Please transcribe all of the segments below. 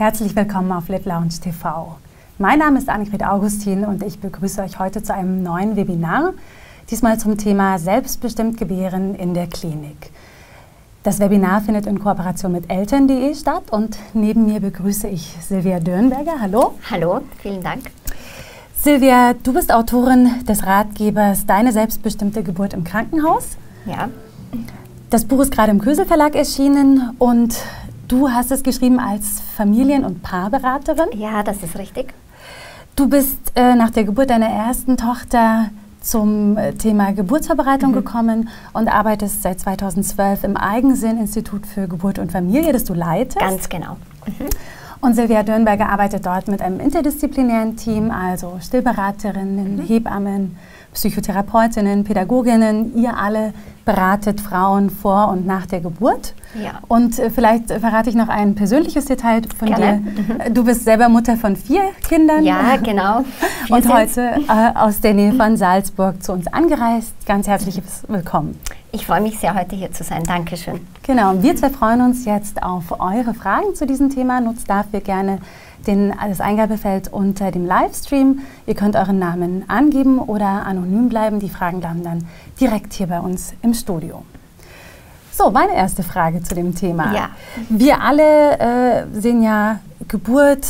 Herzlich willkommen auf Live Lounge TV. Mein Name ist Annegret Augustin und ich begrüße euch heute zu einem neuen Webinar, diesmal zum Thema Selbstbestimmt Gebären in der Klinik. Das Webinar findet in Kooperation mit Eltern.de statt und neben mir begrüße ich Silvia Dürnberger. Hallo. Hallo, vielen Dank. Silvia, du bist Autorin des Ratgebers Deine selbstbestimmte Geburt im Krankenhaus. Ja. Das Buch ist gerade im Kösel Verlag erschienen und du hast es geschrieben als Familien- und Paarberaterin. Ja, das ist richtig. Du bist nach der Geburt deiner ersten Tochter zum Thema Geburtsvorbereitung gekommen und arbeitest seit 2012 im Eigensinn-Institut für Geburt und Familie, das du leitest. Ganz genau. Und Silvia Dürnberger arbeitet dort mit einem interdisziplinären Team, also Stillberaterinnen, Hebammen, Psychotherapeutinnen, Pädagoginnen. Ihr alle beratet Frauen vor und nach der Geburt. Ja. Und vielleicht verrate ich noch ein persönliches Detail von Gerne. dir. Du bist selber Mutter von 4 Kindern. Ja, genau. Und heute aus der Nähe von Salzburg zu uns angereist. Ganz herzliches Willkommen. Ich freue mich sehr, heute hier zu sein. Dankeschön. Genau, und wir zwei freuen uns jetzt auf eure Fragen zu diesem Thema. Nutzt dafür gerne das Eingabefeld unter dem Livestream. Ihr könnt euren Namen angeben oder anonym bleiben. Die Fragen landen dann direkt hier bei uns im Studio. So, meine erste Frage zu dem Thema. Ja. Wir alle sehen ja Geburt,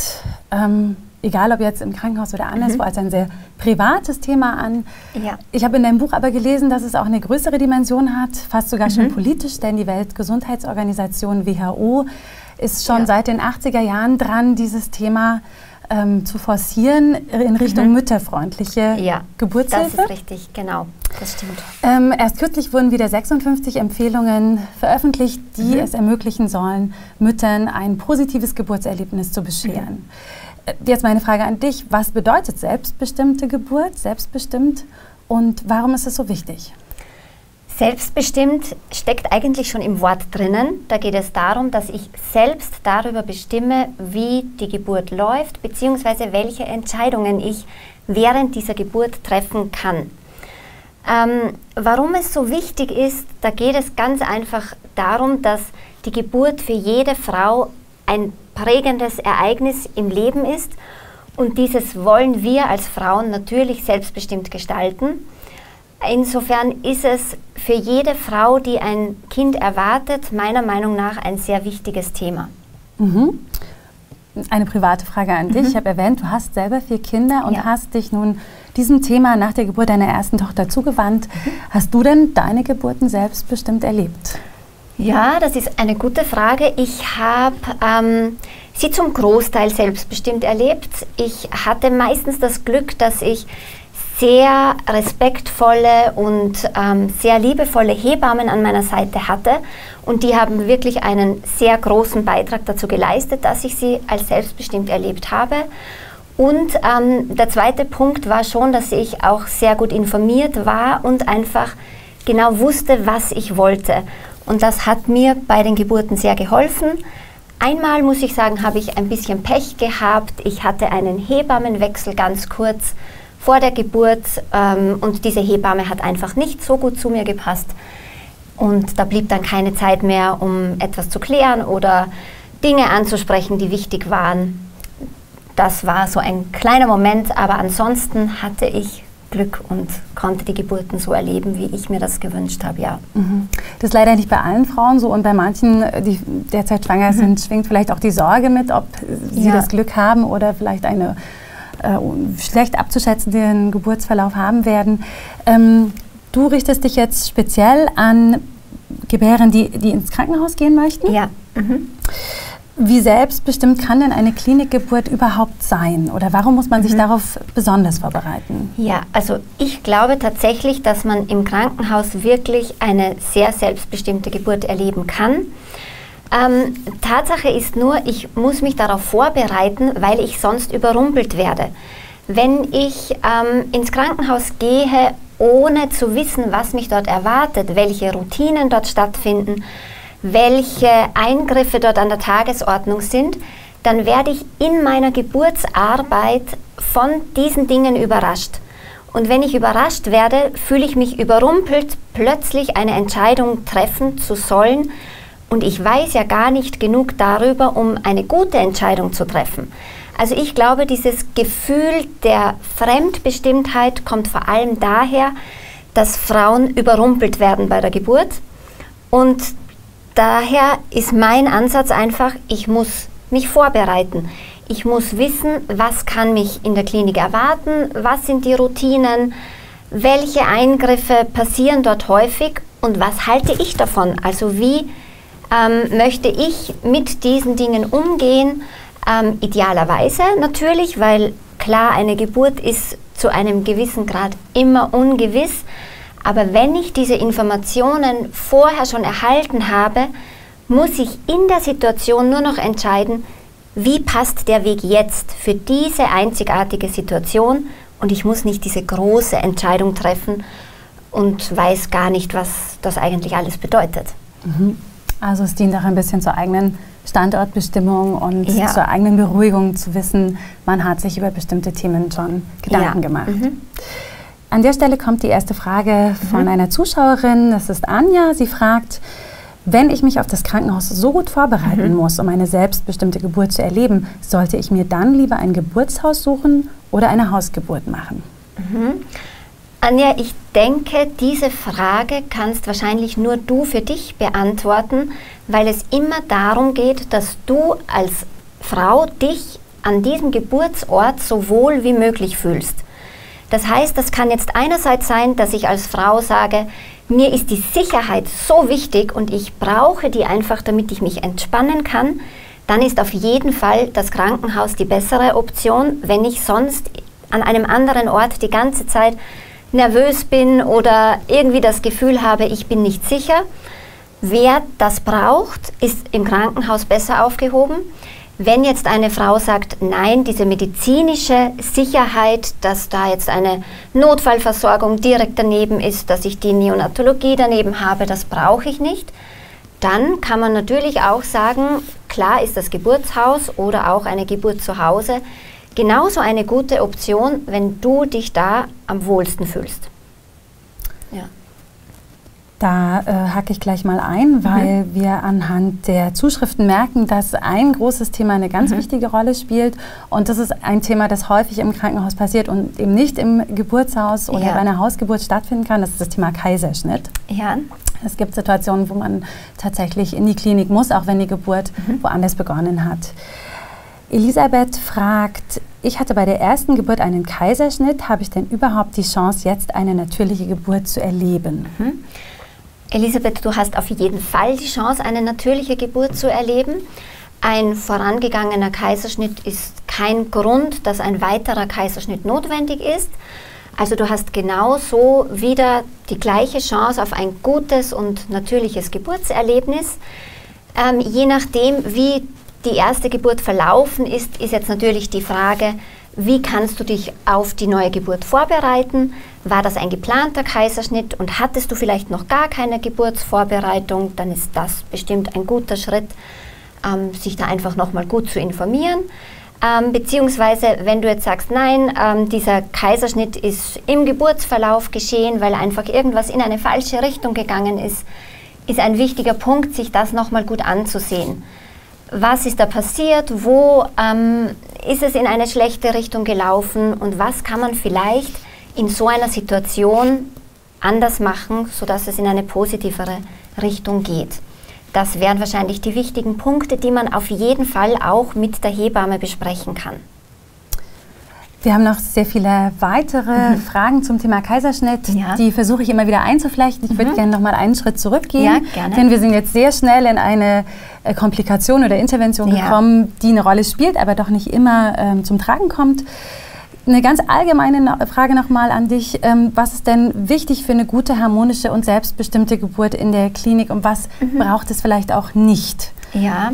egal ob jetzt im Krankenhaus oder anderswo, als ein sehr privates Thema an. Ja. Ich habe in deinem Buch aber gelesen, dass es auch eine größere Dimension hat, fast sogar schon politisch, denn die Weltgesundheitsorganisation WHO ist schon seit den 80er Jahren dran, dieses Thema zu forcieren in Richtung mütterfreundliche Geburtshilfe. Das ist richtig, genau, das stimmt. Erst kürzlich wurden wieder 56 Empfehlungen veröffentlicht, die es ermöglichen sollen, Müttern ein positives Geburtserlebnis zu bescheren. Jetzt meine Frage an dich, was bedeutet selbstbestimmte Geburt, selbstbestimmt, und warum ist es so wichtig? Selbstbestimmt steckt eigentlich schon im Wort drinnen. Da geht es darum, dass ich selbst darüber bestimme, wie die Geburt läuft, beziehungsweise welche Entscheidungen ich während dieser Geburt treffen kann. Warum es so wichtig ist, da geht es ganz einfach darum, dass die Geburt für jede Frau ein prägendes Ereignis im Leben ist und dieses wollen wir als Frauen natürlich selbstbestimmt gestalten. Insofern ist es für jede Frau, die ein Kind erwartet, meiner Meinung nach ein sehr wichtiges Thema. Eine private Frage an dich. Ich habe erwähnt, du hast selber 4 Kinder und hast dich nun diesem Thema nach der Geburt deiner ersten Tochter zugewandt. Hast du denn deine Geburten selbstbestimmt erlebt? Ja, das ist eine gute Frage. Ich habe sie zum Großteil selbstbestimmt erlebt. Ich hatte meistens das Glück, dass ich sehr respektvolle und sehr liebevolle Hebammen an meiner Seite hatte. Und die haben wirklich einen sehr großen Beitrag dazu geleistet, dass ich sie als selbstbestimmt erlebt habe. Und der zweite Punkt war schon, dass ich auch sehr gut informiert war und einfach genau wusste, was ich wollte. Und das hat mir bei den Geburten sehr geholfen. Einmal, muss ich sagen, habe ich ein bisschen Pech gehabt. Ich hatte einen Hebammenwechsel ganz kurz vor der Geburt und diese Hebamme hat einfach nicht so gut zu mir gepasst. Und da blieb dann keine Zeit mehr, um etwas zu klären oder Dinge anzusprechen, die wichtig waren. Das war so ein kleiner Moment, aber ansonsten hatte ich Glück und konnte die Geburten so erleben, wie ich mir das gewünscht habe, ja. Das ist leider nicht bei allen Frauen so und bei manchen, die derzeit schwanger sind, schwingt vielleicht auch die Sorge mit, ob sie das Glück haben oder vielleicht eine schlecht abzuschätzenden Geburtsverlauf haben werden. Du richtest dich jetzt speziell an Gebären, die ins Krankenhaus gehen möchten? Ja. Wie selbstbestimmt kann denn eine Klinikgeburt überhaupt sein? Oder warum muss man sich darauf besonders vorbereiten? Ja, also ich glaube tatsächlich, dass man im Krankenhaus wirklich eine sehr selbstbestimmte Geburt erleben kann. Tatsache ist nur, ich muss mich darauf vorbereiten, weil ich sonst überrumpelt werde. Wenn ich ins Krankenhaus gehe, ohne zu wissen, was mich dort erwartet, welche Routinen dort stattfinden, welche Eingriffe dort an der Tagesordnung sind, dann werde ich in meiner Geburtsarbeit von diesen Dingen überrascht. Und wenn ich überrascht werde, fühle ich mich überrumpelt, plötzlich eine Entscheidung treffen zu sollen, und ich weiß ja gar nicht genug darüber, um eine gute Entscheidung zu treffen. Also ich glaube, dieses Gefühl der Fremdbestimmtheit kommt vor allem daher, dass Frauen überrumpelt werden bei der Geburt. Und daher ist mein Ansatz einfach, ich muss mich vorbereiten. Ich muss wissen, was kann mich in der Klinik erwarten, was sind die Routinen, welche Eingriffe passieren dort häufig und was halte ich davon? Also wie möchte ich mit diesen Dingen umgehen? Idealerweise natürlich, weil klar, eine Geburt ist zu einem gewissen Grad immer ungewiss. Aber wenn ich diese Informationen vorher schon erhalten habe, muss ich in der Situation nur noch entscheiden, wie passt der Weg jetzt für diese einzigartige Situation, und ich muss nicht diese große Entscheidung treffen und weiß gar nicht, was das eigentlich alles bedeutet. Also es dient auch ein bisschen zur eigenen Standortbestimmung und zur eigenen Beruhigung zu wissen, man hat sich über bestimmte Themen schon Gedanken gemacht. An der Stelle kommt die erste Frage von einer Zuschauerin, das ist Anja. Sie fragt, wenn ich mich auf das Krankenhaus so gut vorbereiten muss, um eine selbstbestimmte Geburt zu erleben, sollte ich mir dann lieber ein Geburtshaus suchen oder eine Hausgeburt machen? Anja, ich denke, diese Frage kannst wahrscheinlich nur du für dich beantworten, weil es immer darum geht, dass du als Frau dich an diesem Geburtsort so wohl wie möglich fühlst. Das heißt, das kann jetzt einerseits sein, dass ich als Frau sage, mir ist die Sicherheit so wichtig und ich brauche die einfach, damit ich mich entspannen kann. Dann ist auf jeden Fall das Krankenhaus die bessere Option, wenn ich sonst an einem anderen Ort die ganze Zeit nervös bin oder irgendwie das Gefühl habe, ich bin nicht sicher. Wer das braucht, ist im Krankenhaus besser aufgehoben. Wenn jetzt eine Frau sagt, nein, diese medizinische Sicherheit, dass da jetzt eine Notfallversorgung direkt daneben ist, dass ich die Neonatologie daneben habe, das brauche ich nicht, dann kann man natürlich auch sagen, klar ist das Geburtshaus oder auch eine Geburt zu Hause genauso eine gute Option, wenn du dich da am wohlsten fühlst. Ja. Da hake ich gleich mal ein, weil wir anhand der Zuschriften merken, dass ein großes Thema eine ganz wichtige Rolle spielt. Und das ist ein Thema, das häufig im Krankenhaus passiert und eben nicht im Geburtshaus oder bei einer Hausgeburt stattfinden kann. Das ist das Thema Kaiserschnitt. Ja. Es gibt Situationen, wo man tatsächlich in die Klinik muss, auch wenn die Geburt woanders begonnen hat. Elisabeth fragt, ich hatte bei der ersten Geburt einen Kaiserschnitt. Habe ich denn überhaupt die Chance, jetzt eine natürliche Geburt zu erleben? Elisabeth, du hast auf jeden Fall die Chance, eine natürliche Geburt zu erleben. Ein vorangegangener Kaiserschnitt ist kein Grund, dass ein weiterer Kaiserschnitt notwendig ist. Also du hast genauso wieder die gleiche Chance auf ein gutes und natürliches Geburtserlebnis. Je nachdem, wie die erste Geburt verlaufen ist, ist jetzt natürlich die Frage, wie kannst du dich auf die neue Geburt vorbereiten? War das ein geplanter Kaiserschnitt und hattest du vielleicht noch gar keine Geburtsvorbereitung? Dann ist das bestimmt ein guter Schritt, sich da einfach nochmal gut zu informieren. Beziehungsweise, wenn du jetzt sagst, nein, dieser Kaiserschnitt ist im Geburtsverlauf geschehen, weil einfach irgendwas in eine falsche Richtung gegangen ist ein wichtiger Punkt, sich das nochmal gut anzusehen. Was ist da passiert? Wo ist es in eine schlechte Richtung gelaufen? Und was kann man vielleicht in so einer Situation anders machen, sodass es in eine positivere Richtung geht? Das wären wahrscheinlich die wichtigen Punkte, die man auf jeden Fall auch mit der Hebamme besprechen kann. Wir haben noch sehr viele weitere Fragen zum Thema Kaiserschnitt. Ja. Die versuche ich immer wieder einzuflechten. Ich würde gerne noch mal einen Schritt zurückgehen, ja, gerne. Denn wir sind jetzt sehr schnell in eine Komplikation oder Intervention gekommen, die eine Rolle spielt, aber doch nicht immer zum Tragen kommt. Eine ganz allgemeine Frage noch mal an dich. Was ist denn wichtig für eine gute, harmonische und selbstbestimmte Geburt in der Klinik und was braucht es vielleicht auch nicht? Ja.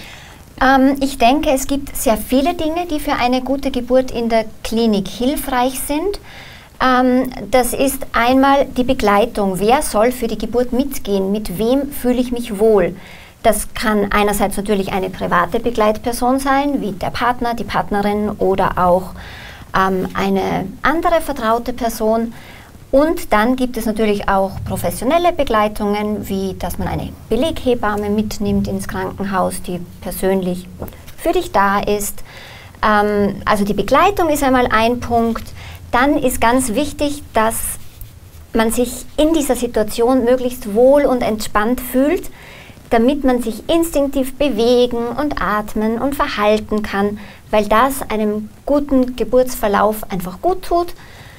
Ich denke, es gibt sehr viele Dinge, die für eine gute Geburt in der Klinik hilfreich sind. Das ist einmal die Begleitung. Wer soll für die Geburt mitgehen? Mit wem fühle ich mich wohl? Das kann einerseits natürlich eine private Begleitperson sein, wie der Partner, die Partnerin oder auch eine andere vertraute Person. Und dann gibt es natürlich auch professionelle Begleitungen, wie dass man eine Beleghebamme mitnimmt ins Krankenhaus, die persönlich für dich da ist. Also die Begleitung ist einmal ein Punkt. Dann ist ganz wichtig, dass man sich in dieser Situation möglichst wohl und entspannt fühlt, damit man sich instinktiv bewegen und atmen und verhalten kann, weil das einem guten Geburtsverlauf einfach gut tut.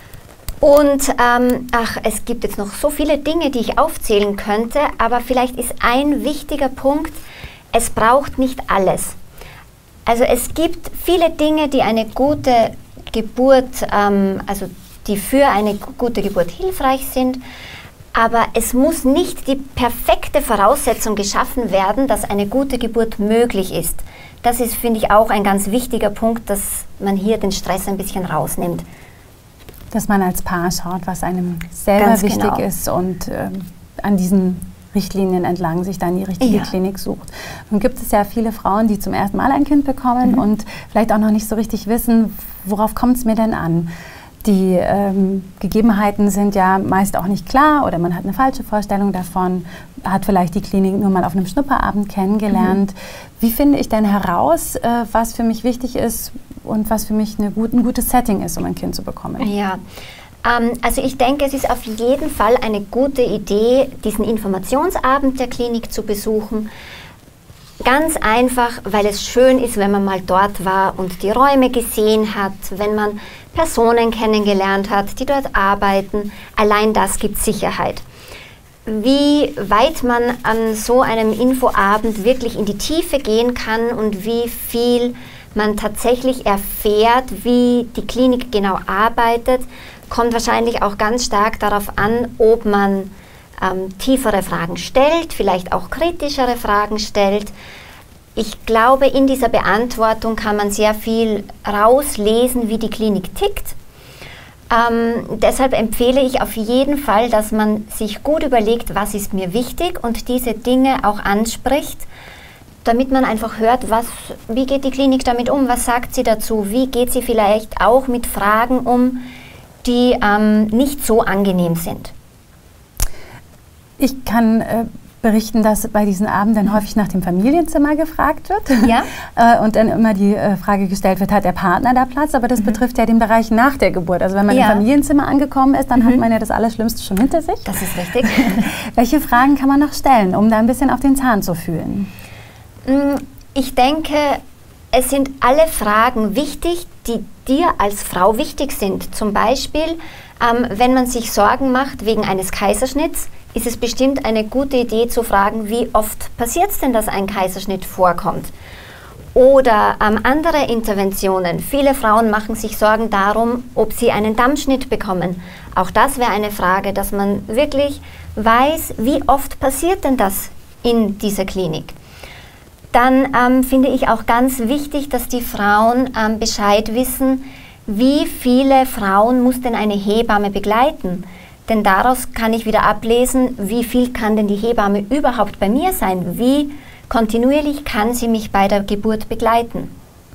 Und es gibt jetzt noch so viele Dinge, die ich aufzählen könnte, aber vielleicht ist ein wichtiger Punkt, es braucht nicht alles. Also es gibt viele Dinge, die eine gute Geburt, die für eine gute Geburt hilfreich sind, aber es muss nicht die perfekte Voraussetzung geschaffen werden, dass eine gute Geburt möglich ist. Das ist, finde ich, auch ein ganz wichtiger Punkt, dass man hier den Stress ein bisschen rausnimmt. Dass man als Paar schaut, was einem selber Ganz wichtig genau. ist und an diesen Richtlinien entlang sich dann die richtige Klinik sucht. Nun gibt es ja viele Frauen, die zum ersten Mal ein Kind bekommen und vielleicht auch noch nicht so richtig wissen, worauf kommt es mir denn an? Die Gegebenheiten sind ja meist auch nicht klar oder man hat eine falsche Vorstellung davon, hat vielleicht die Klinik nur mal auf einem Schnupperabend kennengelernt. Wie finde ich denn heraus, was für mich wichtig ist und was für mich ein gutes Setting ist, um ein Kind zu bekommen? Ja, also ich denke, es ist auf jeden Fall eine gute Idee, diesen Informationsabend der Klinik zu besuchen. Ganz einfach, weil es schön ist, wenn man mal dort war und die Räume gesehen hat, wenn man Personen kennengelernt hat, die dort arbeiten. Allein das gibt Sicherheit. Wie weit man an so einem Infoabend wirklich in die Tiefe gehen kann und wie viel man tatsächlich erfährt, wie die Klinik genau arbeitet, kommt wahrscheinlich auch ganz stark darauf an, ob man tiefere Fragen stellt, vielleicht auch kritischere Fragen stellt. Ich glaube, in dieser Beantwortung kann man sehr viel rauslesen, wie die Klinik tickt. Deshalb empfehle ich auf jeden Fall, dass man sich gut überlegt, was ist mir wichtig und diese Dinge auch anspricht, damit man einfach hört, wie geht die Klinik damit um, was sagt sie dazu, wie geht sie vielleicht auch mit Fragen um, die nicht so angenehm sind. Ich kann berichten, dass bei diesen Abenden häufig nach dem Familienzimmer gefragt wird. Ja. Und dann immer die Frage gestellt wird, hat der Partner da Platz? Aber das betrifft ja den Bereich nach der Geburt. Also wenn man im Familienzimmer angekommen ist, dann hat man ja das Allerschlimmste schon hinter sich. Das ist richtig. Welche Fragen kann man noch stellen, um da ein bisschen auf den Zahn zu fühlen? Ich denke, es sind alle Fragen wichtig, die dir als Frau wichtig sind. Zum Beispiel, wenn man sich Sorgen macht wegen eines Kaiserschnitts, ist es bestimmt eine gute Idee zu fragen, wie oft passiert es denn, dass ein Kaiserschnitt vorkommt? Oder andere Interventionen. Viele Frauen machen sich Sorgen darum, ob sie einen Dammschnitt bekommen. Auch das wäre eine Frage, dass man wirklich weiß, wie oft passiert denn das in dieser Klinik. Dann finde ich auch ganz wichtig, dass die Frauen Bescheid wissen, wie viele Frauen muss denn eine Hebamme begleiten. Denn daraus kann ich wieder ablesen, wie viel kann denn die Hebamme überhaupt bei mir sein? Wie kontinuierlich kann sie mich bei der Geburt begleiten?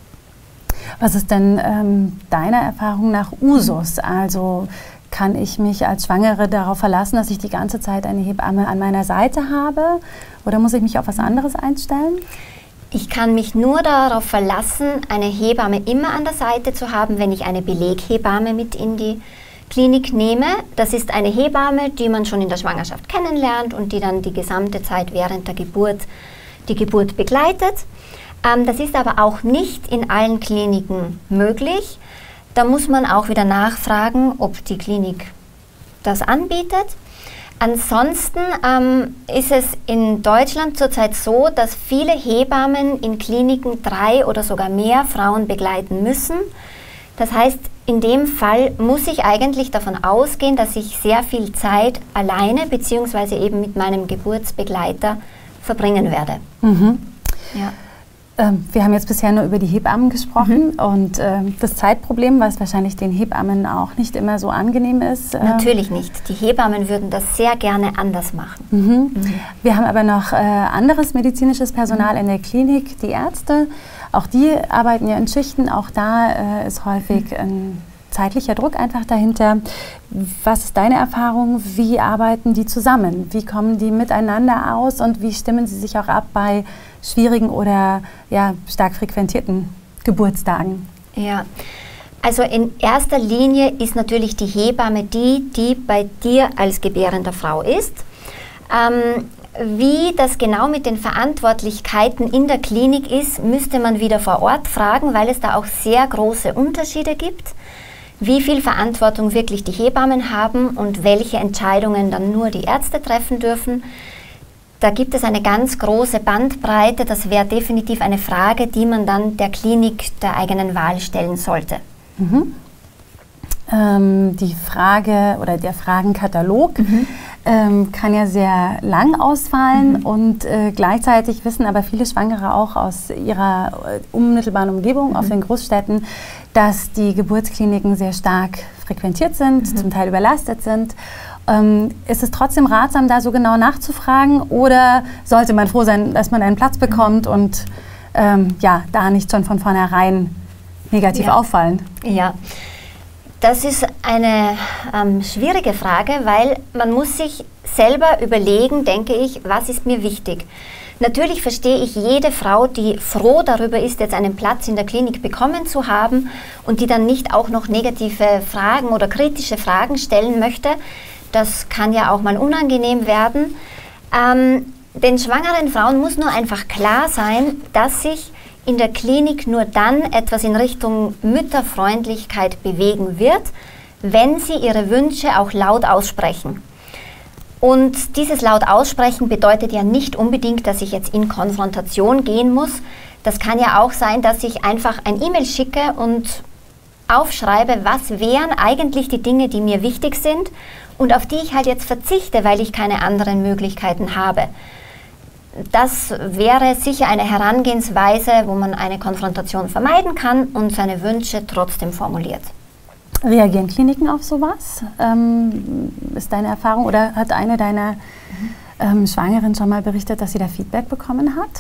Was ist denn deiner Erfahrung nach Usus? Also kann ich mich als Schwangere darauf verlassen, dass ich die ganze Zeit eine Hebamme an meiner Seite habe? Oder muss ich mich auf was anderes einstellen? Ich kann mich nur darauf verlassen, eine Hebamme immer an der Seite zu haben, wenn ich eine Beleghebamme mit in die Klinik nehme. Das ist eine Hebamme, die man schon in der Schwangerschaft kennenlernt und die dann die gesamte Zeit während der Geburt die Geburt begleitet. Das ist aber auch nicht in allen Kliniken möglich. Da muss man auch wieder nachfragen, ob die Klinik das anbietet. Ansonsten ist es in Deutschland zurzeit so, dass viele Hebammen in Kliniken 3 oder sogar mehr Frauen begleiten müssen. Das heißt, in dem Fall muss ich eigentlich davon ausgehen, dass ich sehr viel Zeit alleine bzw. eben mit meinem Geburtsbegleiter verbringen werde. Ja. Wir haben jetzt bisher nur über die Hebammen gesprochen und das Zeitproblem, was wahrscheinlich den Hebammen auch nicht immer so angenehm ist. Natürlich nicht. Die Hebammen würden das sehr gerne anders machen. Wir haben aber noch anderes medizinisches Personal in der Klinik, die Ärzte. Auch die arbeiten ja in Schichten. Auch da ist häufig ein zeitlicher Druck einfach dahinter. Was ist deine Erfahrung? Wie arbeiten die zusammen? Wie kommen die miteinander aus und wie stimmen sie sich auch ab bei schwierigen oder ja, stark frequentierten Geburtstagen? Ja, also in erster Linie ist natürlich die Hebamme die bei dir als gebärender Frau ist. Wie das genau mit den Verantwortlichkeiten in der Klinik ist, müsste man wieder vor Ort fragen, weil es da auch sehr große Unterschiede gibt. Wie viel Verantwortung wirklich die Hebammen haben und welche Entscheidungen dann nur die Ärzte treffen dürfen. Da gibt es eine ganz große Bandbreite. Das wäre definitiv eine Frage, die man dann der Klinik der eigenen Wahl stellen sollte. Mhm. Die Frage oder der Fragenkatalog kann ja sehr lang ausfallen und gleichzeitig wissen aber viele Schwangere auch aus ihrer unmittelbaren Umgebung, aus den Großstädten, dass die Geburtskliniken sehr stark frequentiert sind, zum Teil überlastet sind. Ist es trotzdem ratsam, da so genau nachzufragen oder sollte man froh sein, dass man einen Platz bekommt und ja, da nicht schon von vornherein negativ auffallen? Ja. Das ist eine schwierige Frage, weil man muss sich selber überlegen, denke ich, was ist mir wichtig. Natürlich verstehe ich jede Frau, die froh darüber ist, jetzt einen Platz in der Klinik bekommen zu haben und die dann nicht auch noch negative Fragen oder kritische Fragen stellen möchte. Das kann ja auch mal unangenehm werden. Den schwangeren Frauen muss nur einfach klar sein, dass sich in der Klinik nur dann etwas in Richtung Mütterfreundlichkeit bewegen wird, wenn sie ihre Wünsche auch laut aussprechen. Und dieses laut aussprechen bedeutet ja nicht unbedingt, dass ich jetzt in Konfrontation gehen muss. Das kann ja auch sein, dass ich einfach ein E-Mail schicke und aufschreibe, was wären eigentlich die Dinge, die mir wichtig sind und auf die ich halt jetzt verzichte, weil ich keine anderen Möglichkeiten habe. Das wäre sicher eine Herangehensweise, wo man eine Konfrontation vermeiden kann und seine Wünsche trotzdem formuliert. Reagieren Kliniken auf sowas? Ist deine Erfahrung oder hat eine deiner Schwangeren schon mal berichtet, dass sie da Feedback bekommen hat?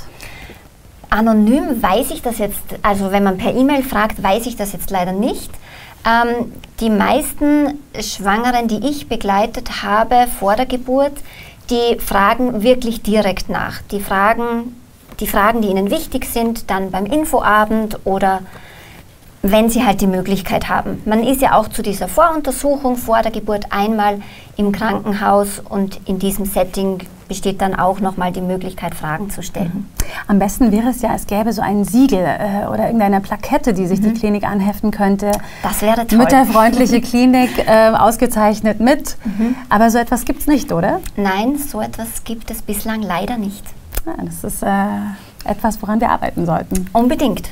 Anonym weiß ich das jetzt, also wenn man per E-Mail fragt, weiß ich das jetzt leider nicht. Die meisten Schwangeren, die ich begleitet habe vor der Geburt, die fragen wirklich direkt nach. Die Fragen, die ihnen wichtig sind, dann beim Infoabend oder wenn sie halt die Möglichkeit haben. Man ist ja auch zu dieser Voruntersuchung vor der Geburt einmal im Krankenhaus und in diesem Setting besteht dann auch nochmal die Möglichkeit, Fragen zu stellen. Am besten wäre es ja, es gäbe so ein Siegel oder irgendeine Plakette, die sich die Klinik anheften könnte. Das wäre toll. Mütterfreundliche Klinik, ausgezeichnet mit. Aber so etwas gibt es nicht, oder? Nein, so etwas gibt es bislang leider nicht. Ja, das ist etwas, woran wir arbeiten sollten. Unbedingt.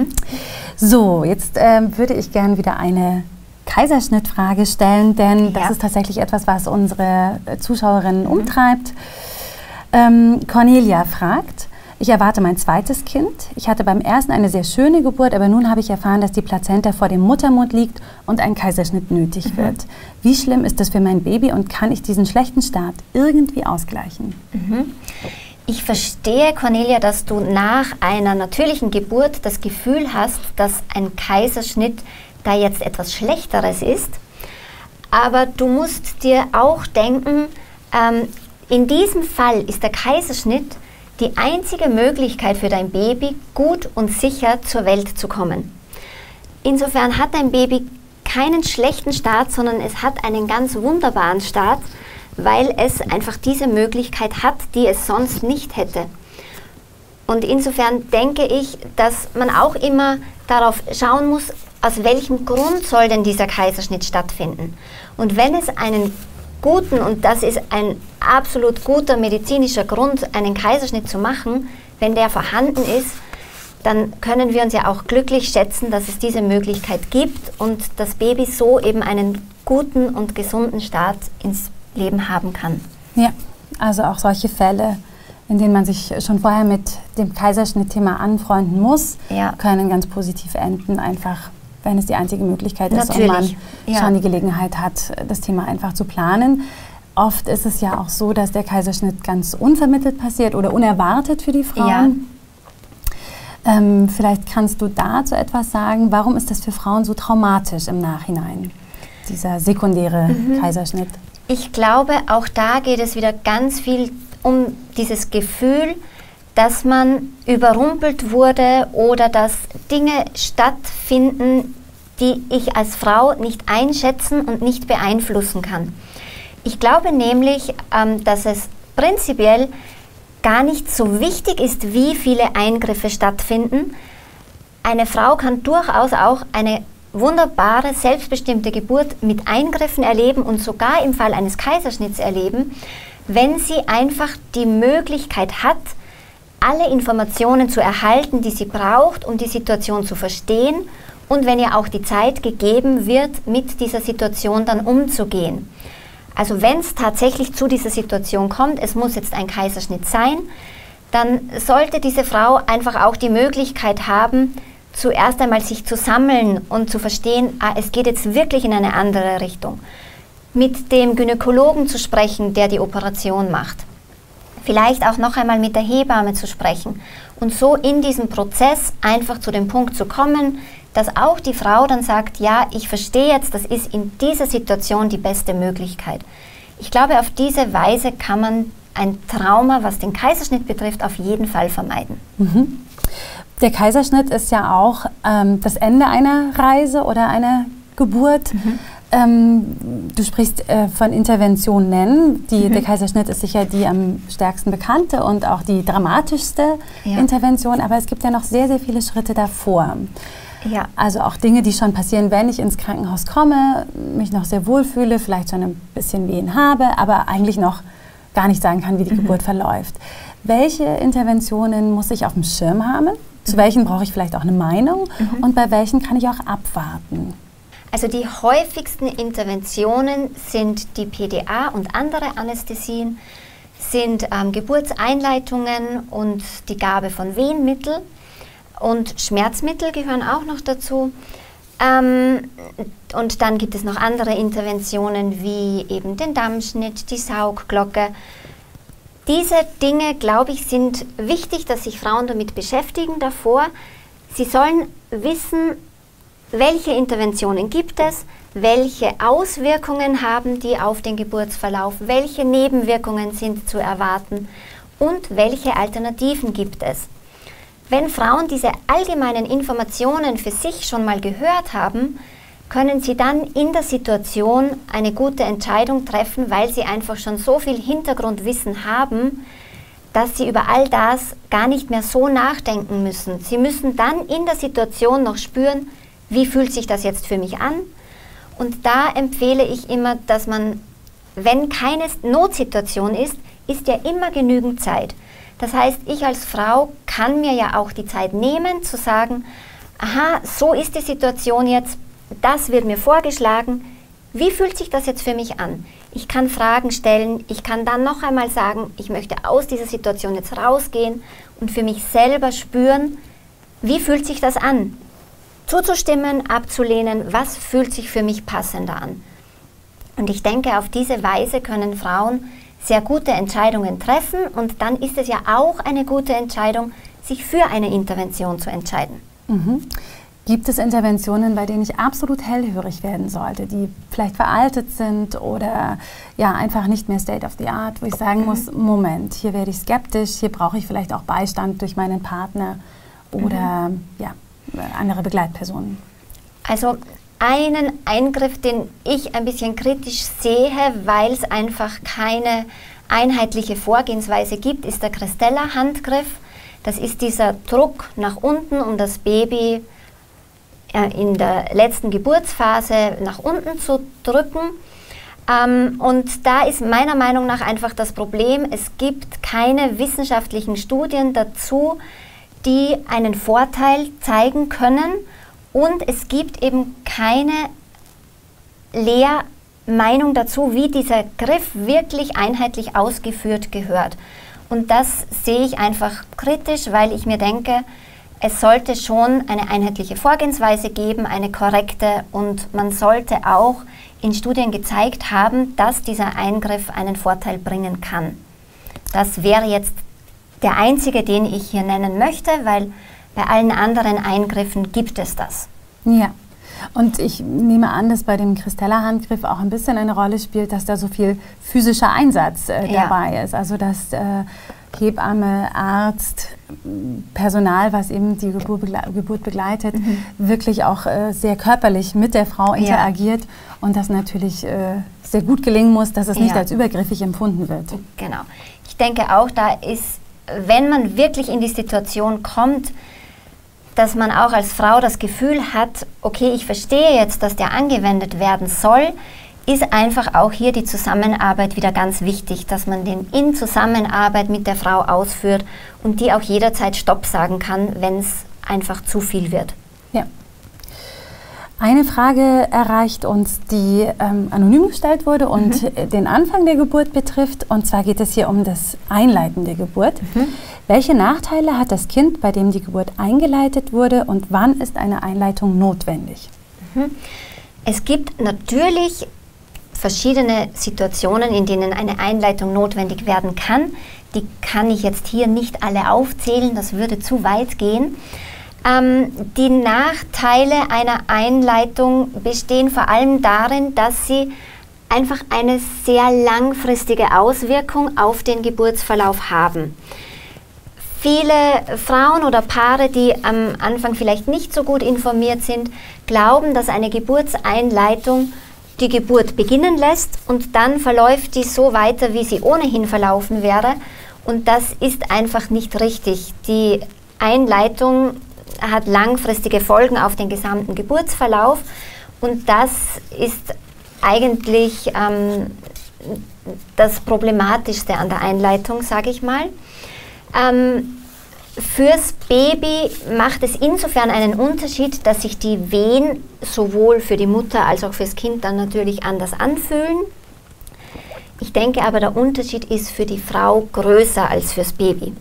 So, jetzt würde ich gerne wieder eine Kaiserschnittfrage stellen, denn das ist tatsächlich etwas, was unsere Zuschauerinnen umtreibt. Cornelia fragt: Ich erwarte mein zweites Kind. Ich hatte beim ersten eine sehr schöne Geburt, aber nun habe ich erfahren, dass die Plazenta vor dem Muttermund liegt und ein Kaiserschnitt nötig wird. Wie schlimm ist das für mein Baby und kann ich diesen schlechten Start irgendwie ausgleichen? Ich verstehe, Cornelia, dass du nach einer natürlichen Geburt das Gefühl hast, dass ein Kaiserschnitt da jetzt etwas Schlechteres ist. Aber du musst dir auch denken, in diesem Fall ist der Kaiserschnitt die einzige Möglichkeit für dein Baby, gut und sicher zur Welt zu kommen. Insofern hat dein Baby keinen schlechten Start, sondern es hat einen ganz wunderbaren Start, weil es einfach diese Möglichkeit hat, die es sonst nicht hätte. Und insofern denke ich, dass man auch immer darauf schauen muss, aus welchem Grund soll denn dieser Kaiserschnitt stattfinden. Und wenn es einen guten, und das ist ein absolut guter medizinischer Grund, einen Kaiserschnitt zu machen, wenn der vorhanden ist, dann können wir uns ja auch glücklich schätzen, dass es diese Möglichkeit gibt und das Baby so eben einen guten und gesunden Start ins Leben haben kann. Ja, also auch solche Fälle, in denen man sich schon vorher mit dem Kaiserschnittthema anfreunden muss, können ganz positiv enden, einfach wenn es die einzige Möglichkeit ist und man schon die Gelegenheit hat, das Thema einfach zu planen. Oft ist es ja auch so, dass der Kaiserschnitt ganz unvermittelt passiert oder unerwartet für die Frauen. Vielleicht kannst du dazu etwas sagen. Warum ist das für Frauen so traumatisch im Nachhinein, dieser sekundäre Kaiserschnitt? Ich glaube, auch da geht es wieder ganz viel um dieses Gefühl, dass man überrumpelt wurde oder dass Dinge stattfinden, die ich als Frau nicht einschätzen und nicht beeinflussen kann. Ich glaube nämlich, dass es prinzipiell gar nicht so wichtig ist, wie viele Eingriffe stattfinden. Eine Frau kann durchaus auch eine wunderbare, selbstbestimmte Geburt mit Eingriffen erleben und sogar im Fall eines Kaiserschnitts erleben, wenn sie einfach die Möglichkeit hat, alle Informationen zu erhalten, die sie braucht, um die Situation zu verstehen und wenn ihr auch die Zeit gegeben wird, mit dieser Situation dann umzugehen. Also wenn es tatsächlich zu dieser Situation kommt, es muss jetzt ein Kaiserschnitt sein, dann sollte diese Frau einfach auch die Möglichkeit haben, zuerst einmal sich zu sammeln und zu verstehen, es geht jetzt wirklich in eine andere Richtung. Mit dem Gynäkologen zu sprechen, der die Operation macht. Vielleicht auch noch einmal mit der Hebamme zu sprechen und so in diesem Prozess einfach zu dem Punkt zu kommen, dass auch die Frau dann sagt, ja, ich verstehe jetzt, das ist in dieser Situation die beste Möglichkeit. Ich glaube, auf diese Weise kann man ein Trauma, was den Kaiserschnitt betrifft, auf jeden Fall vermeiden. Der Kaiserschnitt ist ja auch das Ende einer Reise oder einer Geburt. Du sprichst von Interventionen. Der Kaiserschnitt ist sicher die am stärksten bekannte und auch die dramatischste Intervention, aber es gibt ja noch sehr, sehr viele Schritte davor. Ja. Also auch Dinge, die schon passieren, wenn ich ins Krankenhaus komme, mich noch sehr wohl fühle, vielleicht schon ein bisschen Wehen habe, aber eigentlich noch gar nicht sagen kann, wie die Geburt verläuft. Welche Interventionen muss ich auf dem Schirm haben? Zu welchen brauche ich vielleicht auch eine Meinung? Und bei welchen kann ich auch abwarten? Also die häufigsten Interventionen sind die PDA und andere Anästhesien, sind Geburtseinleitungen und die Gabe von Wehenmittel. Und Schmerzmittel gehören auch noch dazu. Und dann gibt es noch andere Interventionen wie eben den Dammschnitt, die Saugglocke. Diese Dinge, glaube ich, sind wichtig, dass sich Frauen damit beschäftigen davor. Sie sollen wissen, welche Interventionen gibt es, welche Auswirkungen haben die auf den Geburtsverlauf, welche Nebenwirkungen sind zu erwarten und welche Alternativen gibt es. Wenn Frauen diese allgemeinen Informationen für sich schon mal gehört haben, können sie dann in der Situation eine gute Entscheidung treffen, weil sie einfach schon so viel Hintergrundwissen haben, dass sie über all das gar nicht mehr so nachdenken müssen. Sie müssen dann in der Situation noch spüren, wie fühlt sich das jetzt für mich an? Und da empfehle ich immer, dass man, wenn keine Notsituation ist, ist ja immer genügend Zeit. Das heißt, ich als Frau kann mir ja auch die Zeit nehmen, zu sagen, aha, so ist die Situation jetzt, das wird mir vorgeschlagen, wie fühlt sich das jetzt für mich an? Ich kann Fragen stellen, ich kann dann noch einmal sagen, ich möchte aus dieser Situation jetzt rausgehen und für mich selber spüren, wie fühlt sich das an? Zuzustimmen, abzulehnen, was fühlt sich für mich passender an? Und ich denke, auf diese Weise können Frauen sehr gute Entscheidungen treffen und dann ist es ja auch eine gute Entscheidung, sich für eine Intervention zu entscheiden. Gibt es Interventionen, bei denen ich absolut hellhörig werden sollte, die vielleicht veraltet sind oder ja einfach nicht mehr State of the Art, wo ich sagen muss, Moment, hier werde ich skeptisch, hier brauche ich vielleicht auch Beistand durch meinen Partner oder ja, andere Begleitpersonen? Also einen Eingriff, den ich ein bisschen kritisch sehe, weil es einfach keine einheitliche Vorgehensweise gibt, ist der Christella-Handgriff. Das ist dieser Druck nach unten, um das Baby in der letzten Geburtsphase nach unten zu drücken. Und da ist meiner Meinung nach einfach das Problem, es gibt keine wissenschaftlichen Studien dazu, die einen Vorteil zeigen können. Und es gibt eben keine Lehrmeinung dazu, wie dieser Griff wirklich einheitlich ausgeführt gehört. Und das sehe ich einfach kritisch, weil ich mir denke, es sollte schon eine einheitliche Vorgehensweise geben, eine korrekte, und man sollte auch in Studien gezeigt haben, dass dieser Eingriff einen Vorteil bringen kann. Das wäre jetzt der einzige, den ich hier nennen möchte, weil Bei allen anderen Eingriffen gibt es das. Ja. Und ich nehme an, dass bei dem Christella-Handgriff auch ein bisschen eine Rolle spielt, dass da so viel physischer Einsatz dabei ist. Also dass Hebamme, Arzt, Personal, was eben die Geburt begleitet, wirklich auch sehr körperlich mit der Frau interagiert und das natürlich sehr gut gelingen muss, dass es nicht als übergriffig empfunden wird. Genau. Ich denke auch, da ist, wenn man wirklich in die Situation kommt, dass man auch als Frau das Gefühl hat, okay, ich verstehe jetzt, dass der angewendet werden soll, ist einfach auch hier die Zusammenarbeit wieder ganz wichtig, dass man den in Zusammenarbeit mit der Frau ausführt und die auch jederzeit Stopp sagen kann, wenn es einfach zu viel wird. Ja. Eine Frage erreicht uns, die anonym gestellt wurde und den Anfang der Geburt betrifft. Und zwar geht es hier um das Einleiten der Geburt. Welche Nachteile hat das Kind, bei dem die Geburt eingeleitet wurde, und wann ist eine Einleitung notwendig? Es gibt natürlich verschiedene Situationen, in denen eine Einleitung notwendig werden kann. Die kann ich jetzt hier nicht alle aufzählen, das würde zu weit gehen. Die Nachteile einer Einleitung bestehen vor allem darin, dass sie einfach eine sehr langfristige Auswirkung auf den Geburtsverlauf haben. Viele Frauen oder Paare, die am Anfang vielleicht nicht so gut informiert sind, glauben, dass eine Geburtseinleitung die Geburt beginnen lässt und dann verläuft die so weiter, wie sie ohnehin verlaufen wäre. Und das ist einfach nicht richtig. Die Einleitung hat langfristige Folgen auf den gesamten Geburtsverlauf und das ist eigentlich das Problematischste an der Einleitung, sage ich mal. Fürs Baby macht es insofern einen Unterschied, dass sich die Wehen sowohl für die Mutter als auch fürs Kind dann natürlich anders anfühlen. Ich denke aber, der Unterschied ist für die Frau größer als fürs Baby.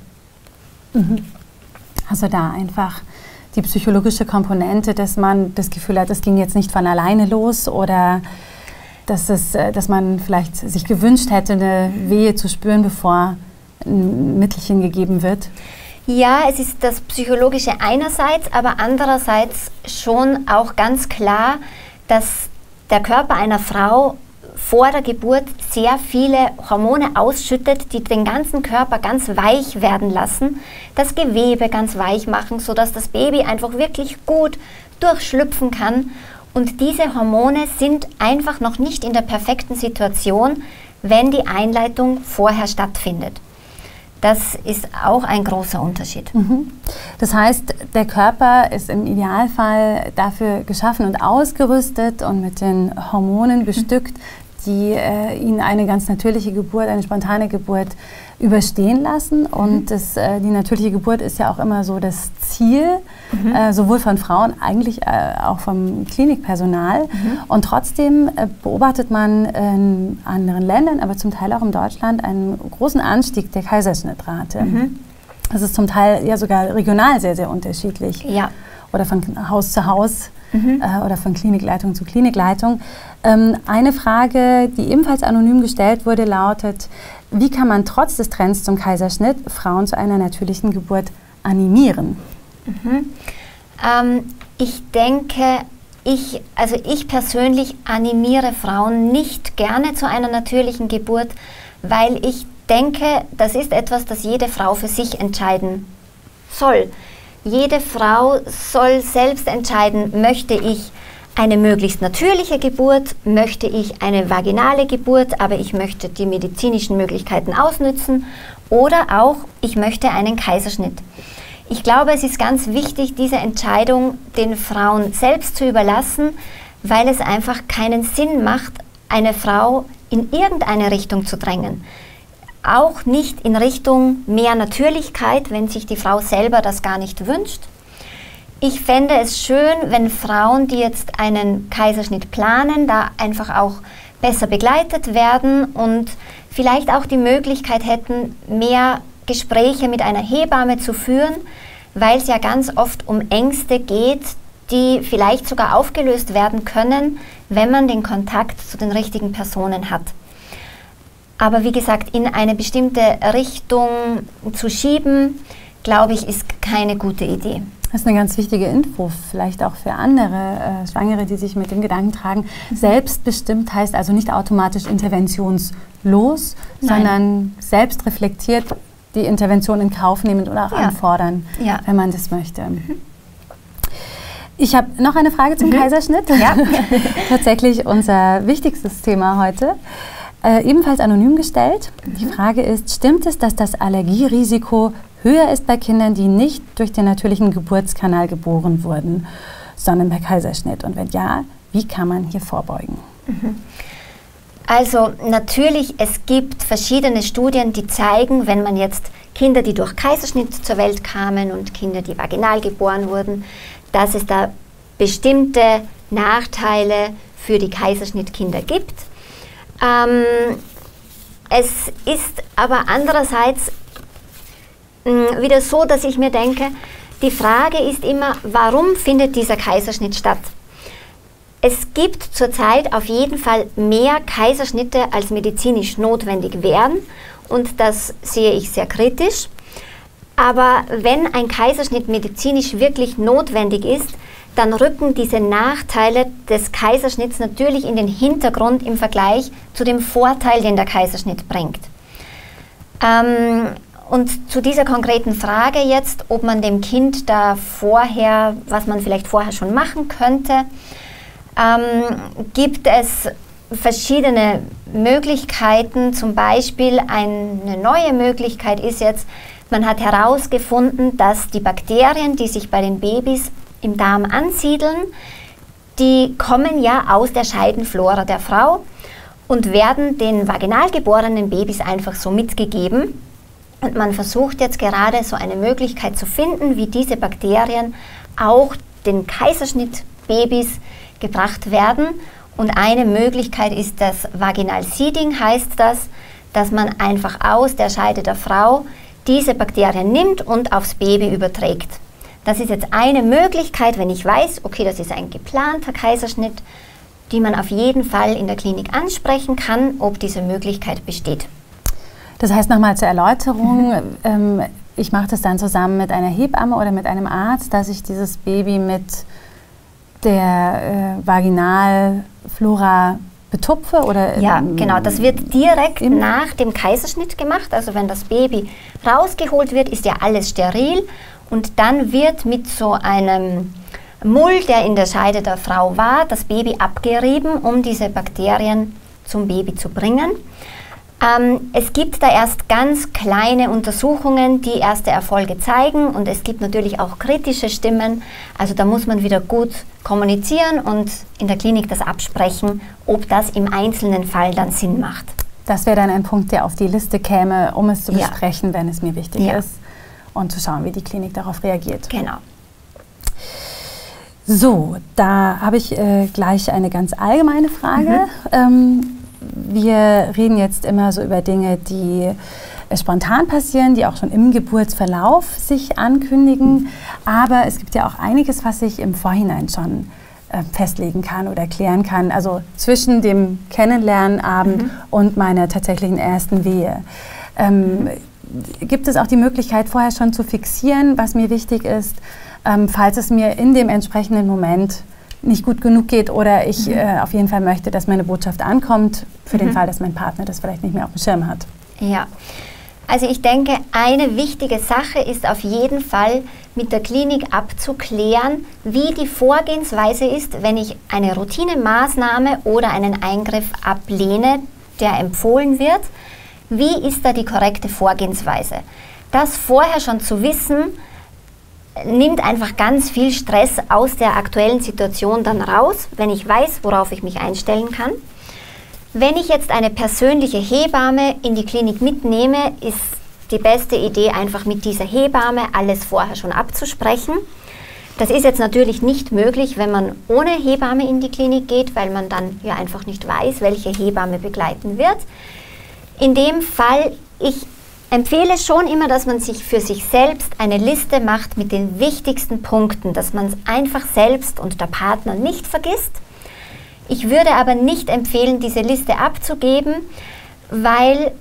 Also da einfach die psychologische Komponente, dass man das Gefühl hat, es ging jetzt nicht von alleine los oder dass man vielleicht sich gewünscht hätte, eine Wehe zu spüren, bevor ein Mittelchen gegeben wird. Ja, es ist das Psychologische einerseits, aber andererseits schon auch ganz klar, dass der Körper einer Frau vor der Geburt sehr viele Hormone ausschüttet, die den ganzen Körper ganz weich werden lassen, das Gewebe ganz weich machen, sodass das Baby einfach wirklich gut durchschlüpfen kann. Und diese Hormone sind einfach noch nicht in der perfekten Situation, wenn die Einleitung vorher stattfindet. Das ist auch ein großer Unterschied. Das heißt, der Körper ist im Idealfall dafür geschaffen und ausgerüstet und mit den Hormonen bestückt, die ihn eine ganz natürliche Geburt, eine spontane Geburt überstehen lassen. Und die natürliche Geburt ist ja auch immer so das Ziel, sowohl von Frauen, eigentlich auch vom Klinikpersonal. Und trotzdem beobachtet man in anderen Ländern, aber zum Teil auch in Deutschland, einen großen Anstieg der Kaiserschnittrate. Das ist zum Teil ja sogar regional sehr, sehr unterschiedlich. Ja. Oder von Haus zu Haus. Oder von Klinikleitung zu Klinikleitung. Eine Frage, die ebenfalls anonym gestellt wurde, lautet: Wie kann man trotz des Trends zum Kaiserschnitt Frauen zu einer natürlichen Geburt animieren? Ich denke, ich persönlich animiere Frauen nicht gerne zu einer natürlichen Geburt, weil ich denke, das ist etwas, das jede Frau für sich entscheiden soll. Jede Frau soll selbst entscheiden, möchte ich eine möglichst natürliche Geburt, möchte ich eine vaginale Geburt, aber ich möchte die medizinischen Möglichkeiten ausnützen, oder auch, ich möchte einen Kaiserschnitt. Ich glaube, es ist ganz wichtig, diese Entscheidung den Frauen selbst zu überlassen, weil es einfach keinen Sinn macht, eine Frau in irgendeine Richtung zu drängen. Auch nicht in Richtung mehr Natürlichkeit, wenn sich die Frau selber das gar nicht wünscht. Ich fände es schön, wenn Frauen, die jetzt einen Kaiserschnitt planen, da einfach auch besser begleitet werden und vielleicht auch die Möglichkeit hätten, mehr Gespräche mit einer Hebamme zu führen, weil es ja ganz oft um Ängste geht, die vielleicht sogar aufgelöst werden können, wenn man den Kontakt zu den richtigen Personen hat. Aber wie gesagt, in eine bestimmte Richtung zu schieben, glaube ich, ist keine gute Idee. Das ist eine ganz wichtige Info, vielleicht auch für andere Schwangere, die sich mit dem Gedanken tragen. Selbstbestimmt heißt also nicht automatisch interventionslos, sondern selbst reflektiert die Intervention in Kauf nehmen oder auch anfordern, wenn man das möchte. Ich habe noch eine Frage zum Kaiserschnitt. Ja. Tatsächlich unser wichtigstes Thema heute. Ebenfalls anonym gestellt. Die Frage ist, stimmt es, dass das Allergierisiko höher ist bei Kindern, die nicht durch den natürlichen Geburtskanal geboren wurden, sondern per Kaiserschnitt? Und wenn ja, wie kann man hier vorbeugen? Also natürlich, es gibt verschiedene Studien, die zeigen, wenn man jetzt Kinder, die durch Kaiserschnitt zur Welt kamen und Kinder, die vaginal geboren wurden, dass es da bestimmte Nachteile für die Kaiserschnittkinder gibt. Es ist aber andererseits wieder so, dass ich mir denke, die Frage ist immer, warum findet dieser Kaiserschnitt statt? Es gibt zurzeit auf jeden Fall mehr Kaiserschnitte, als medizinisch notwendig wären, und das sehe ich sehr kritisch. Aber wenn ein Kaiserschnitt medizinisch wirklich notwendig ist, dann rücken diese Nachteile des Kaiserschnitts natürlich in den Hintergrund im Vergleich zu dem Vorteil, den der Kaiserschnitt bringt. Und zu dieser konkreten Frage jetzt, ob man dem Kind da vorher, was man vielleicht vorher schon machen könnte, gibt es verschiedene Möglichkeiten. Zum Beispiel eine neue Möglichkeit ist jetzt, man hat herausgefunden, dass die Bakterien, die sich bei den Babys im Darm ansiedeln, die kommen ja aus der Scheidenflora der Frau und werden den vaginal geborenen Babys einfach so mitgegeben. Und man versucht jetzt gerade so eine Möglichkeit zu finden, wie diese Bakterien auch den Kaiserschnittbabys gebracht werden. Und eine Möglichkeit ist das Vaginal Seeding, heißt das, dass man einfach aus der Scheide der Frau diese Bakterien nimmt und aufs Baby überträgt. Das ist jetzt eine Möglichkeit, wenn ich weiß, okay, das ist ein geplanter Kaiserschnitt, die man auf jeden Fall in der Klinik ansprechen kann, ob diese Möglichkeit besteht. Das heißt nochmal zur Erläuterung, ich mache das dann zusammen mit einer Hebamme oder mit einem Arzt, dass ich dieses Baby mit der Vaginalflora betupfe? Oder, ja, genau. Das wird direkt nach dem Kaiserschnitt gemacht. Also wenn das Baby rausgeholt wird, ist ja alles steril. Und dann wird mit so einem Mull, der in der Scheide der Frau war, das Baby abgerieben, um diese Bakterien zum Baby zu bringen. Es gibt da erst ganz kleine Untersuchungen, die erste Erfolge zeigen, und es gibt natürlich auch kritische Stimmen. Also da muss man wieder gut kommunizieren und in der Klinik das absprechen, ob das im einzelnen Fall dann Sinn macht. Das wäre dann ein Punkt, der auf die Liste käme, um es zu besprechen, wenn es mir wichtig ist, und zu schauen, wie die Klinik darauf reagiert. Genau. So, da habe ich gleich eine ganz allgemeine Frage. Wir reden jetzt immer so über Dinge, die spontan passieren, die auch schon im Geburtsverlauf sich ankündigen. Aber es gibt ja auch einiges, was sich im Vorhinein schon festlegen kann oder klären kann. Also zwischen dem Kennenlernabend und meiner tatsächlichen ersten Wehe. Gibt es auch die Möglichkeit, vorher schon zu fixieren, was mir wichtig ist, falls es mir in dem entsprechenden Moment nicht gut genug geht oder ich auf jeden Fall möchte, dass meine Botschaft ankommt, für den Fall, dass mein Partner das vielleicht nicht mehr auf dem Schirm hat. Ja, also ich denke, eine wichtige Sache ist auf jeden Fall mit der Klinik abzuklären, wie die Vorgehensweise ist, wenn ich eine Routinemaßnahme oder einen Eingriff ablehne, der empfohlen wird. Wie ist da die korrekte Vorgehensweise? Das vorher schon zu wissen, nimmt einfach ganz viel Stress aus der aktuellen Situation dann raus, wenn ich weiß, worauf ich mich einstellen kann. Wenn ich jetzt eine persönliche Hebamme in die Klinik mitnehme, ist die beste Idee, einfach mit dieser Hebamme alles vorher schon abzusprechen. Das ist jetzt natürlich nicht möglich, wenn man ohne Hebamme in die Klinik geht, weil man dann ja einfach nicht weiß, welche Hebamme begleiten wird. In dem Fall, ich empfehle schon immer, dass man sich für sich selbst eine Liste macht mit den wichtigsten Punkten, dass man es einfach selbst und der Partner nicht vergisst. Ich würde aber nicht empfehlen, diese Liste abzugeben, weil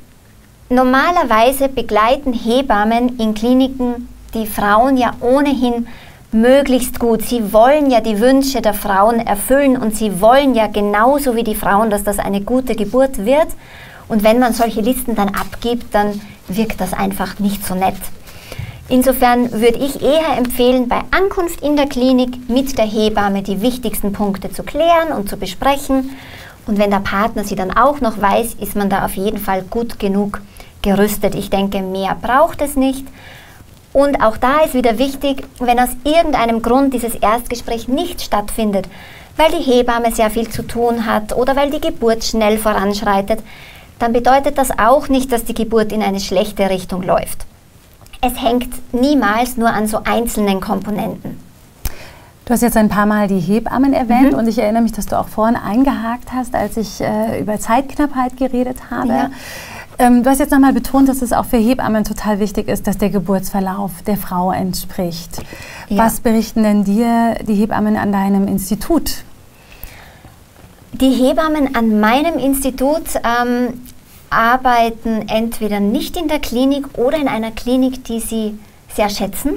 normalerweise begleiten Hebammen in Kliniken die Frauen ja ohnehin möglichst gut. Sie wollen ja die Wünsche der Frauen erfüllen und sie wollen ja genauso wie die Frauen, dass das eine gute Geburt wird. Und wenn man solche Listen dann abgibt, dann wirkt das einfach nicht so nett. Insofern würde ich eher empfehlen, bei Ankunft in der Klinik mit der Hebamme die wichtigsten Punkte zu klären und zu besprechen. Und wenn der Partner sie dann auch noch weiß, ist man da auf jeden Fall gut genug gerüstet. Ich denke, mehr braucht es nicht. Und auch da ist wieder wichtig, wenn aus irgendeinem Grund dieses Erstgespräch nicht stattfindet, weil die Hebamme sehr viel zu tun hat oder weil die Geburt schnell voranschreitet, dann bedeutet das auch nicht, dass die Geburt in eine schlechte Richtung läuft. Es hängt niemals nur an so einzelnen Komponenten. Du hast jetzt ein paar Mal die Hebammen erwähnt und ich erinnere mich, dass du auch vorhin eingehakt hast, als ich über Zeitknappheit geredet habe. Ja. Du hast jetzt nochmal betont, dass es auch für Hebammen total wichtig ist, dass der Geburtsverlauf der Frau entspricht. Ja. Was berichten denn dir die Hebammen an deinem Institut? Die Hebammen an meinem Institut arbeiten entweder nicht in der Klinik oder in einer Klinik, die sie sehr schätzen.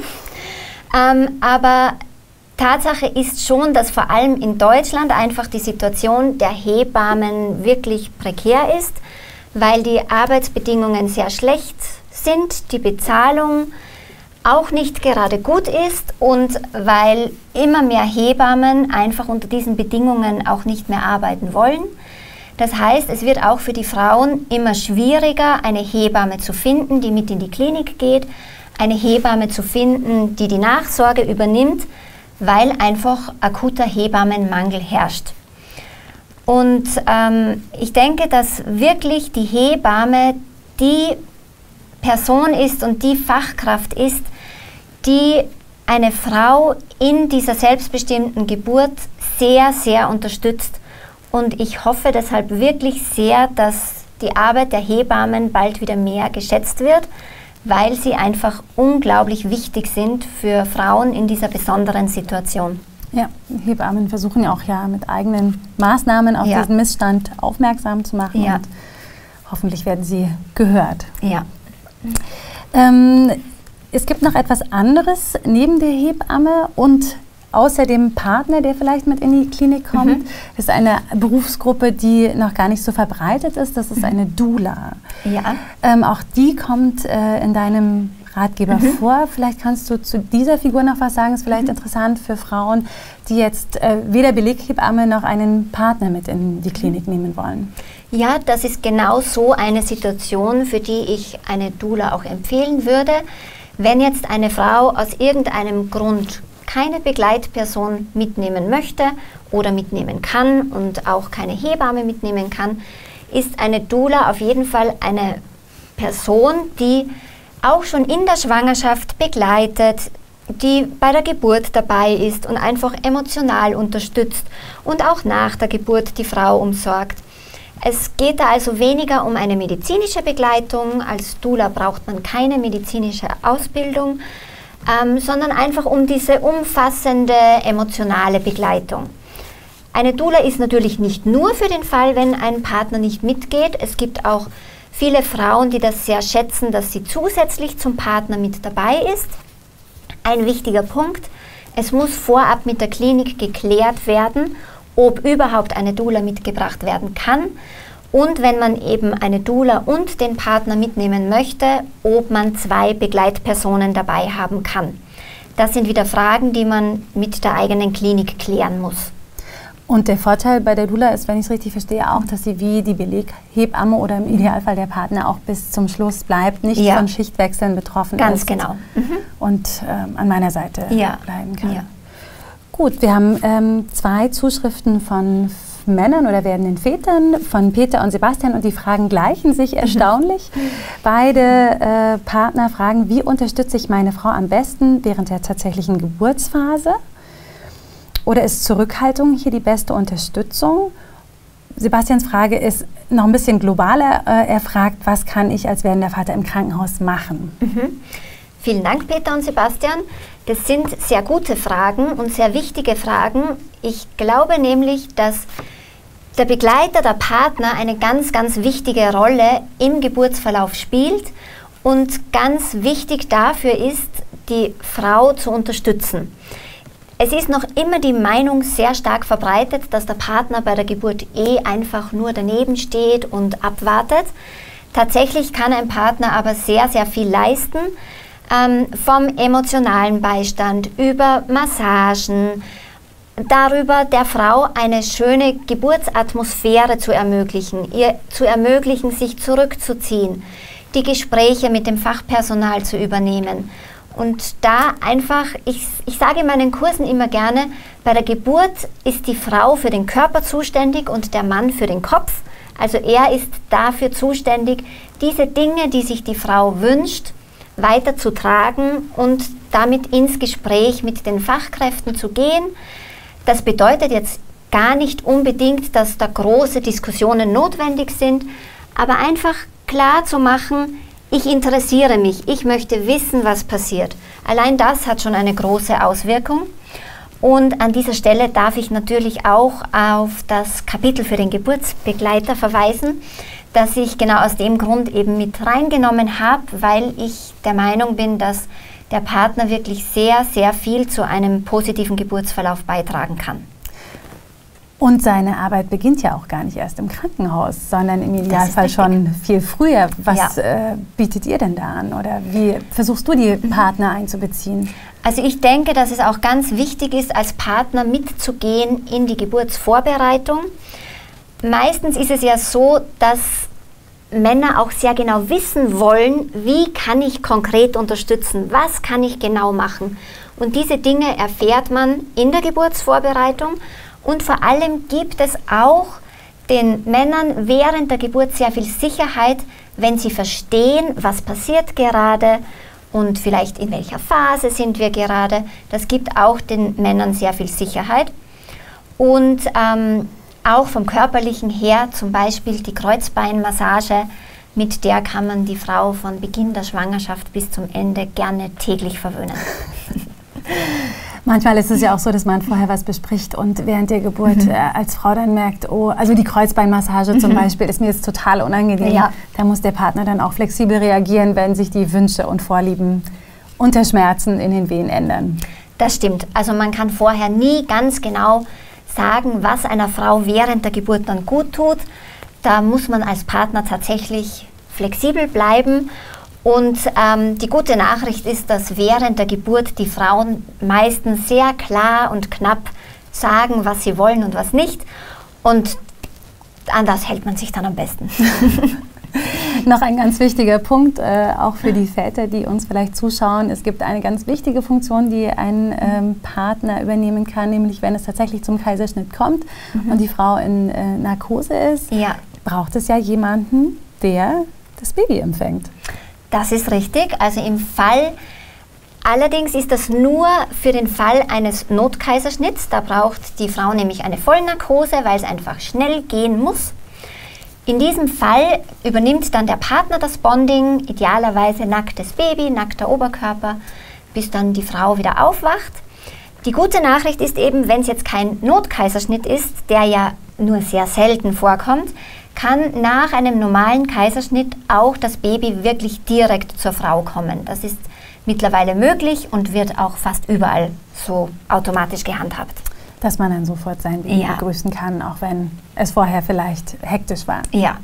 Aber Tatsache ist schon, dass vor allem in Deutschland einfach die Situation der Hebammen wirklich prekär ist, weil die Arbeitsbedingungen sehr schlecht sind, die Bezahlung auch nicht gerade gut ist und weil immer mehr Hebammen einfach unter diesen Bedingungen auch nicht mehr arbeiten wollen. Das heißt, es wird auch für die Frauen immer schwieriger, eine Hebamme zu finden, die mit in die Klinik geht, eine Hebamme zu finden, die die Nachsorge übernimmt, weil einfach akuter Hebammenmangel herrscht. Und ich denke, dass wirklich die Hebamme die Person ist und die Fachkraft ist, die eine Frau in dieser selbstbestimmten Geburt sehr, sehr unterstützt. Und ich hoffe deshalb wirklich sehr, dass die Arbeit der Hebammen bald wieder mehr geschätzt wird, weil sie einfach unglaublich wichtig sind für Frauen in dieser besonderen Situation. Ja, Hebammen versuchen ja auch mit eigenen Maßnahmen auf diesen Missstand aufmerksam zu machen und hoffentlich werden sie gehört. Ja. Es gibt noch etwas anderes neben der Hebamme und außer dem Partner, der vielleicht mit in die Klinik kommt. Das ist eine Berufsgruppe, die noch gar nicht so verbreitet ist. Das ist eine Doula. Ja. Auch die kommt in deinem Ratgeber vor. Vielleicht kannst du zu dieser Figur noch was sagen. Ist vielleicht interessant für Frauen, die jetzt weder Beleghebamme noch einen Partner mit in die Klinik nehmen wollen. Ja, das ist genau so eine Situation, für die ich eine Doula auch empfehlen würde. Wenn jetzt eine Frau aus irgendeinem Grund keine Begleitperson mitnehmen möchte oder mitnehmen kann und auch keine Hebamme mitnehmen kann, ist eine Doula auf jeden Fall eine Person, die auch schon in der Schwangerschaft begleitet, die bei der Geburt dabei ist und einfach emotional unterstützt und auch nach der Geburt die Frau umsorgt. Es geht da also weniger um eine medizinische Begleitung. Als Doula braucht man keine medizinische Ausbildung, sondern einfach um diese umfassende emotionale Begleitung. Eine Doula ist natürlich nicht nur für den Fall, wenn ein Partner nicht mitgeht. Es gibt auch viele Frauen, die das sehr schätzen, dass sie zusätzlich zum Partner mit dabei ist. Ein wichtiger Punkt, es muss vorab mit der Klinik geklärt werden, ob überhaupt eine Doula mitgebracht werden kann. Und wenn man eben eine Doula und den Partner mitnehmen möchte, ob man 2 Begleitpersonen dabei haben kann. Das sind wieder Fragen, die man mit der eigenen Klinik klären muss. Und der Vorteil bei der Doula ist, wenn ich es richtig verstehe, auch, dass sie wie die Beleghebamme oder im Idealfall der Partner auch bis zum Schluss bleibt, nicht von Schichtwechseln betroffen Ganz ist. genau. Und an meiner Seite bleiben kann. Ja. Gut, wir haben 2 Zuschriften von Männern oder werdenden Vätern, von Peter und Sebastian, und die Fragen gleichen sich erstaunlich. Beide Partner fragen, wie unterstütze ich meine Frau am besten während der tatsächlichen Geburtsphase? Oder ist Zurückhaltung hier die beste Unterstützung? Sebastians Frage ist noch ein bisschen globaler. Er fragt, was kann ich als werdender Vater im Krankenhaus machen? Vielen Dank, Peter und Sebastian. Das sind sehr gute Fragen und sehr wichtige Fragen. Ich glaube nämlich, dass der Begleiter, der Partner, eine ganz, ganz wichtige Rolle im Geburtsverlauf spielt und ganz wichtig dafür ist, die Frau zu unterstützen. Es ist noch immer die Meinung sehr stark verbreitet, dass der Partner bei der Geburt einfach nur daneben steht und abwartet. Tatsächlich kann ein Partner aber sehr, sehr viel leisten, vom emotionalen Beistand über Massagen, darüber der Frau eine schöne Geburtsatmosphäre zu ermöglichen, ihr zu ermöglichen, sich zurückzuziehen, die Gespräche mit dem Fachpersonal zu übernehmen. Und da einfach, ich sage in meinen Kursen immer gerne, bei der Geburt ist die Frau für den Körper zuständig und der Mann für den Kopf. Also er ist dafür zuständig, diese Dinge, die sich die Frau wünscht, weiterzutragen und damit ins Gespräch mit den Fachkräften zu gehen. Das bedeutet jetzt gar nicht unbedingt, dass da große Diskussionen notwendig sind, aber einfach klar zu machen, ich interessiere mich, ich möchte wissen, was passiert. Allein das hat schon eine große Auswirkung. Und an dieser Stelle darf ich natürlich auch auf das Kapitel für den Geburtsbegleiter verweisen, das ich genau aus dem Grund eben mit reingenommen habe, weil ich der Meinung bin, dass der Partner wirklich sehr, sehr viel zu einem positiven Geburtsverlauf beitragen kann. Und seine Arbeit beginnt ja auch gar nicht erst im Krankenhaus, sondern im Idealfall schon viel früher. Was bietet ihr denn da an oder wie versuchst du die Partner einzubeziehen? Also ich denke, dass es auch ganz wichtig ist, als Partner mitzugehen in die Geburtsvorbereitung. Meistens ist es ja so, dass Männer auch sehr genau wissen wollen, wie kann ich konkret unterstützen, was kann ich genau machen. Und diese Dinge erfährt man in der Geburtsvorbereitung. Und vor allem gibt es auch den Männern während der Geburt sehr viel Sicherheit, wenn sie verstehen, was passiert gerade und vielleicht in welcher Phase sind wir gerade. Das gibt auch den Männern sehr viel Sicherheit. Und auch vom Körperlichen her, zum Beispiel die Kreuzbeinmassage, mit der kann man die Frau von Beginn der Schwangerschaft bis zum Ende gerne täglich verwöhnen. Manchmal ist es ja auch so, dass man vorher was bespricht und während der Geburt als Frau dann merkt, oh, also die Kreuzbeinmassage zum Beispiel ist mir jetzt total unangenehm. Ja. Da muss der Partner dann auch flexibel reagieren, wenn sich die Wünsche und Vorlieben unter Schmerzen in den Wehen ändern. Das stimmt. Also man kann vorher nie ganz genau sagen, was einer Frau während der Geburt dann gut tut. Da muss man als Partner tatsächlich flexibel bleiben. Und die gute Nachricht ist, dass während der Geburt die Frauen meistens sehr klar und knapp sagen, was sie wollen und was nicht. Und an das hält man sich dann am besten. Noch ein ganz wichtiger Punkt, auch für die Väter, die uns vielleicht zuschauen. Es gibt eine ganz wichtige Funktion, die ein Partner übernehmen kann, nämlich wenn es tatsächlich zum Kaiserschnitt kommt und die Frau in Narkose ist, braucht es ja jemanden, der das Baby empfängt. Das ist richtig. Also im Fall, allerdings ist das nur für den Fall eines Notkaiserschnitts. Da braucht die Frau nämlich eine Vollnarkose, weil es einfach schnell gehen muss. In diesem Fall übernimmt dann der Partner das Bonding, idealerweise nacktes Baby, nackter Oberkörper, bis dann die Frau wieder aufwacht. Die gute Nachricht ist eben, wenn es jetzt kein Notkaiserschnitt ist, der ja nur sehr selten vorkommt, kann nach einem normalen Kaiserschnitt auch das Baby wirklich direkt zur Frau kommen. Das ist mittlerweile möglich und wird auch fast überall so automatisch gehandhabt. Dass man dann sofort sein Baby begrüßen kann, auch wenn es vorher vielleicht hektisch war. Ja.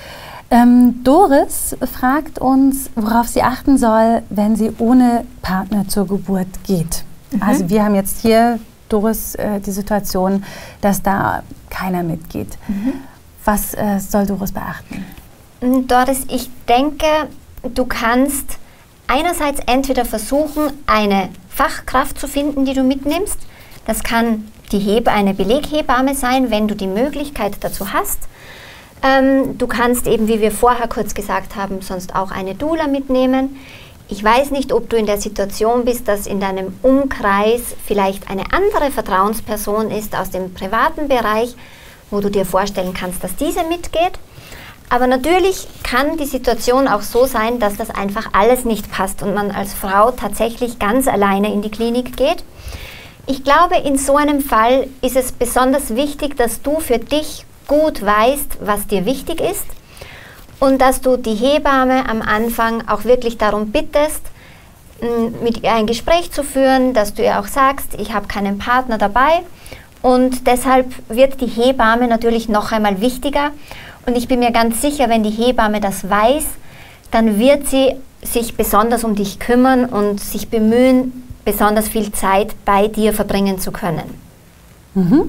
Doris fragt uns, worauf sie achten soll, wenn sie ohne Partner zur Geburt geht. Also wir haben jetzt hier, Doris, die Situation, dass da keiner mitgeht. Was soll Doris beachten? Doris, ich denke, du kannst einerseits entweder versuchen, eine Fachkraft zu finden, die du mitnimmst. Das kann eine Beleghebamme sein, wenn du die Möglichkeit dazu hast. Du kannst eben, wie wir vorher kurz gesagt haben, sonst auch eine Doula mitnehmen. Ich weiß nicht, ob du in der Situation bist, dass in deinem Umkreis vielleicht eine andere Vertrauensperson ist aus dem privaten Bereich, wo du dir vorstellen kannst, dass diese mitgeht. Aber natürlich kann die Situation auch so sein, dass das einfach alles nicht passt und man als Frau tatsächlich ganz alleine in die Klinik geht. Ich glaube, in so einem Fall ist es besonders wichtig, dass du für dich gut weißt, was dir wichtig ist und dass du die Hebamme am Anfang auch wirklich darum bittest, mit ihr ein Gespräch zu führen, dass du ihr auch sagst, ich habe keinen Partner dabei. Und deshalb wird die Hebamme natürlich noch einmal wichtiger. Und ich bin mir ganz sicher, wenn die Hebamme das weiß, dann wird sie sich besonders um dich kümmern und sich bemühen, besonders viel Zeit bei dir verbringen zu können. Mhm.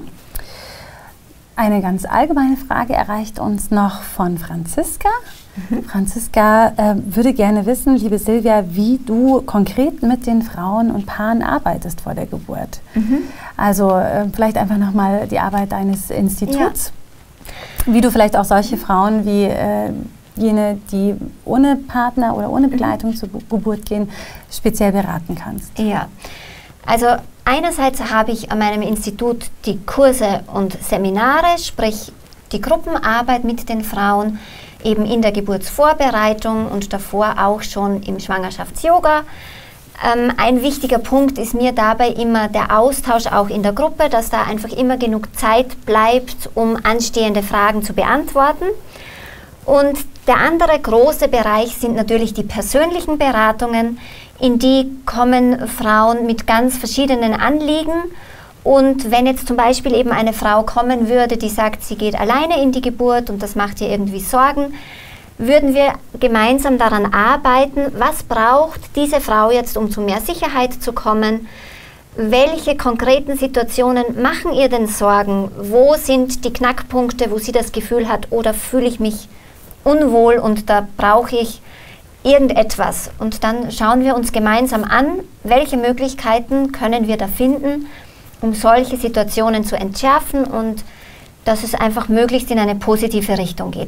Eine ganz allgemeine Frage erreicht uns noch von Franziska. Franziska würde gerne wissen, liebe Silvia, wie du konkret mit den Frauen und Paaren arbeitest vor der Geburt. Also vielleicht einfach nochmal die Arbeit deines Instituts. Ja. Wie du vielleicht auch solche Frauen wie jene, die ohne Partner oder ohne Begleitung zur Geburt gehen, speziell beraten kannst. Ja, also einerseits habe ich an meinem Institut die Kurse und Seminare, sprich die Gruppenarbeit mit den Frauen, eben in der Geburtsvorbereitung und davor auch schon im Schwangerschafts-Yoga. Ein wichtiger Punkt ist mir dabei immer der Austausch auch in der Gruppe, dass da einfach immer genug Zeit bleibt, um anstehende Fragen zu beantworten. Und der andere große Bereich sind natürlich die persönlichen Beratungen. In die kommen Frauen mit ganz verschiedenen Anliegen. Und wenn jetzt zum Beispiel eben eine Frau kommen würde, die sagt, sie geht alleine in die Geburt und das macht ihr irgendwie Sorgen, würden wir gemeinsam daran arbeiten, was braucht diese Frau jetzt, um zu mehr Sicherheit zu kommen? Welche konkreten Situationen machen ihr denn Sorgen? Wo sind die Knackpunkte, wo sie das Gefühl hat, oder fühle ich mich unwohl und da brauche ich irgendetwas? Und dann schauen wir uns gemeinsam an, welche Möglichkeiten können wir da finden, um solche Situationen zu entschärfen und dass es einfach möglichst in eine positive Richtung geht.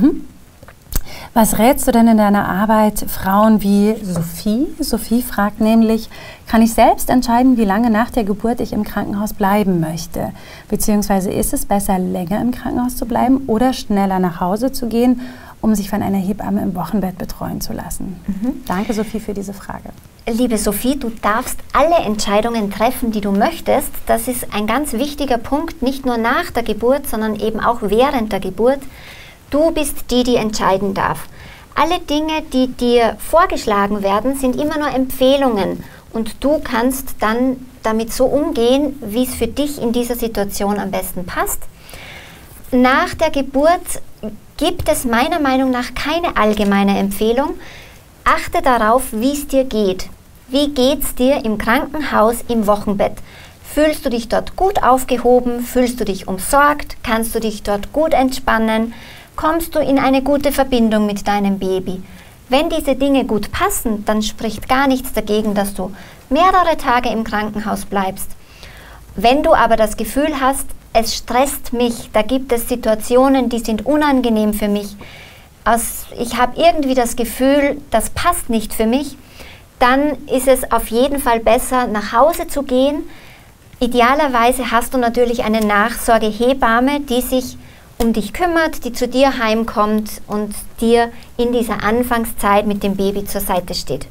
Was rätst du denn in deiner Arbeit Frauen wie Sophie? Sophie fragt nämlich, kann ich selbst entscheiden, wie lange nach der Geburt ich im Krankenhaus bleiben möchte? Beziehungsweise ist es besser, länger im Krankenhaus zu bleiben oder schneller nach Hause zu gehen, um sich von einer Hebamme im Wochenbett betreuen zu lassen? Danke, Sophie, für diese Frage. Liebe Sophie, du darfst alle Entscheidungen treffen, die du möchtest. Das ist ein ganz wichtiger Punkt, nicht nur nach der Geburt, sondern eben auch während der Geburt. Du bist die, die entscheiden darf. Alle Dinge, die dir vorgeschlagen werden, sind immer nur Empfehlungen. Und du kannst dann damit so umgehen, wie es für dich in dieser Situation am besten passt. Nach der Geburt gibt es meiner Meinung nach keine allgemeine Empfehlung. Achte darauf, wie es dir geht. Wie geht es dir im Krankenhaus im Wochenbett? Fühlst du dich dort gut aufgehoben? Fühlst du dich umsorgt? Kannst du dich dort gut entspannen? Kommst du in eine gute Verbindung mit deinem Baby? Wenn diese Dinge gut passen, dann spricht gar nichts dagegen, dass du mehrere Tage im Krankenhaus bleibst. Wenn du aber das Gefühl hast, es stresst mich, da gibt es Situationen, die sind unangenehm für mich, ich habe irgendwie das Gefühl, das passt nicht für mich, dann ist es auf jeden Fall besser, nach Hause zu gehen. Idealerweise hast du natürlich eine Nachsorgehebamme, die sich um dich kümmert, die zu dir heimkommt und dir in dieser Anfangszeit mit dem Baby zur Seite steht.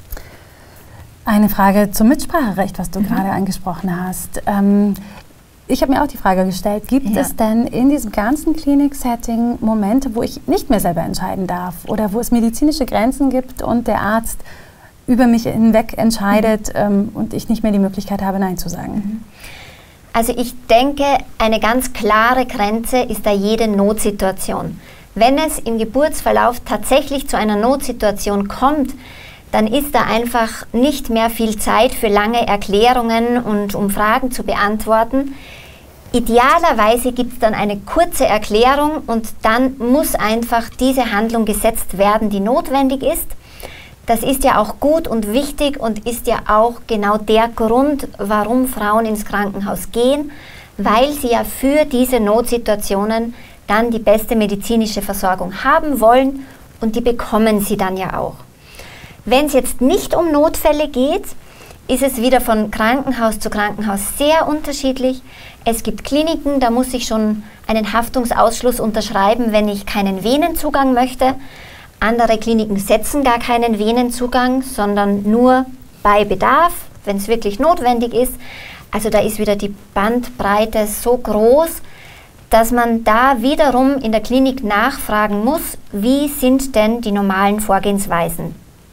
Eine Frage zum Mitspracherecht, was du gerade angesprochen hast. Ich habe mir auch die Frage gestellt, gibt es denn in diesem ganzen Klinik-Setting Momente, wo ich nicht mehr selber entscheiden darf oder wo es medizinische Grenzen gibt und der Arzt über mich hinweg entscheidet und ich nicht mehr die Möglichkeit habe, Nein zu sagen? Also ich denke, eine ganz klare Grenze ist da jede Notsituation. Wenn es im Geburtsverlauf tatsächlich zu einer Notsituation kommt, dann ist da einfach nicht mehr viel Zeit für lange Erklärungen und um Fragen zu beantworten. Idealerweise gibt es dann eine kurze Erklärung und dann muss einfach diese Handlung gesetzt werden, die notwendig ist. Das ist ja auch gut und wichtig und ist ja auch genau der Grund, warum Frauen ins Krankenhaus gehen, weil sie ja für diese Notsituationen dann die beste medizinische Versorgung haben wollen und die bekommen sie dann ja auch. Wenn es jetzt nicht um Notfälle geht, ist es wieder von Krankenhaus zu Krankenhaus sehr unterschiedlich. Es gibt Kliniken, da muss ich schon einen Haftungsausschluss unterschreiben, wenn ich keinen Venenzugang möchte. Andere Kliniken setzen gar keinen Venenzugang, sondern nur bei Bedarf, wenn es wirklich notwendig ist. Also da ist wieder die Bandbreite so groß, dass man da wiederum in der Klinik nachfragen muss, wie sind denn die normalen Vorgehensweisen.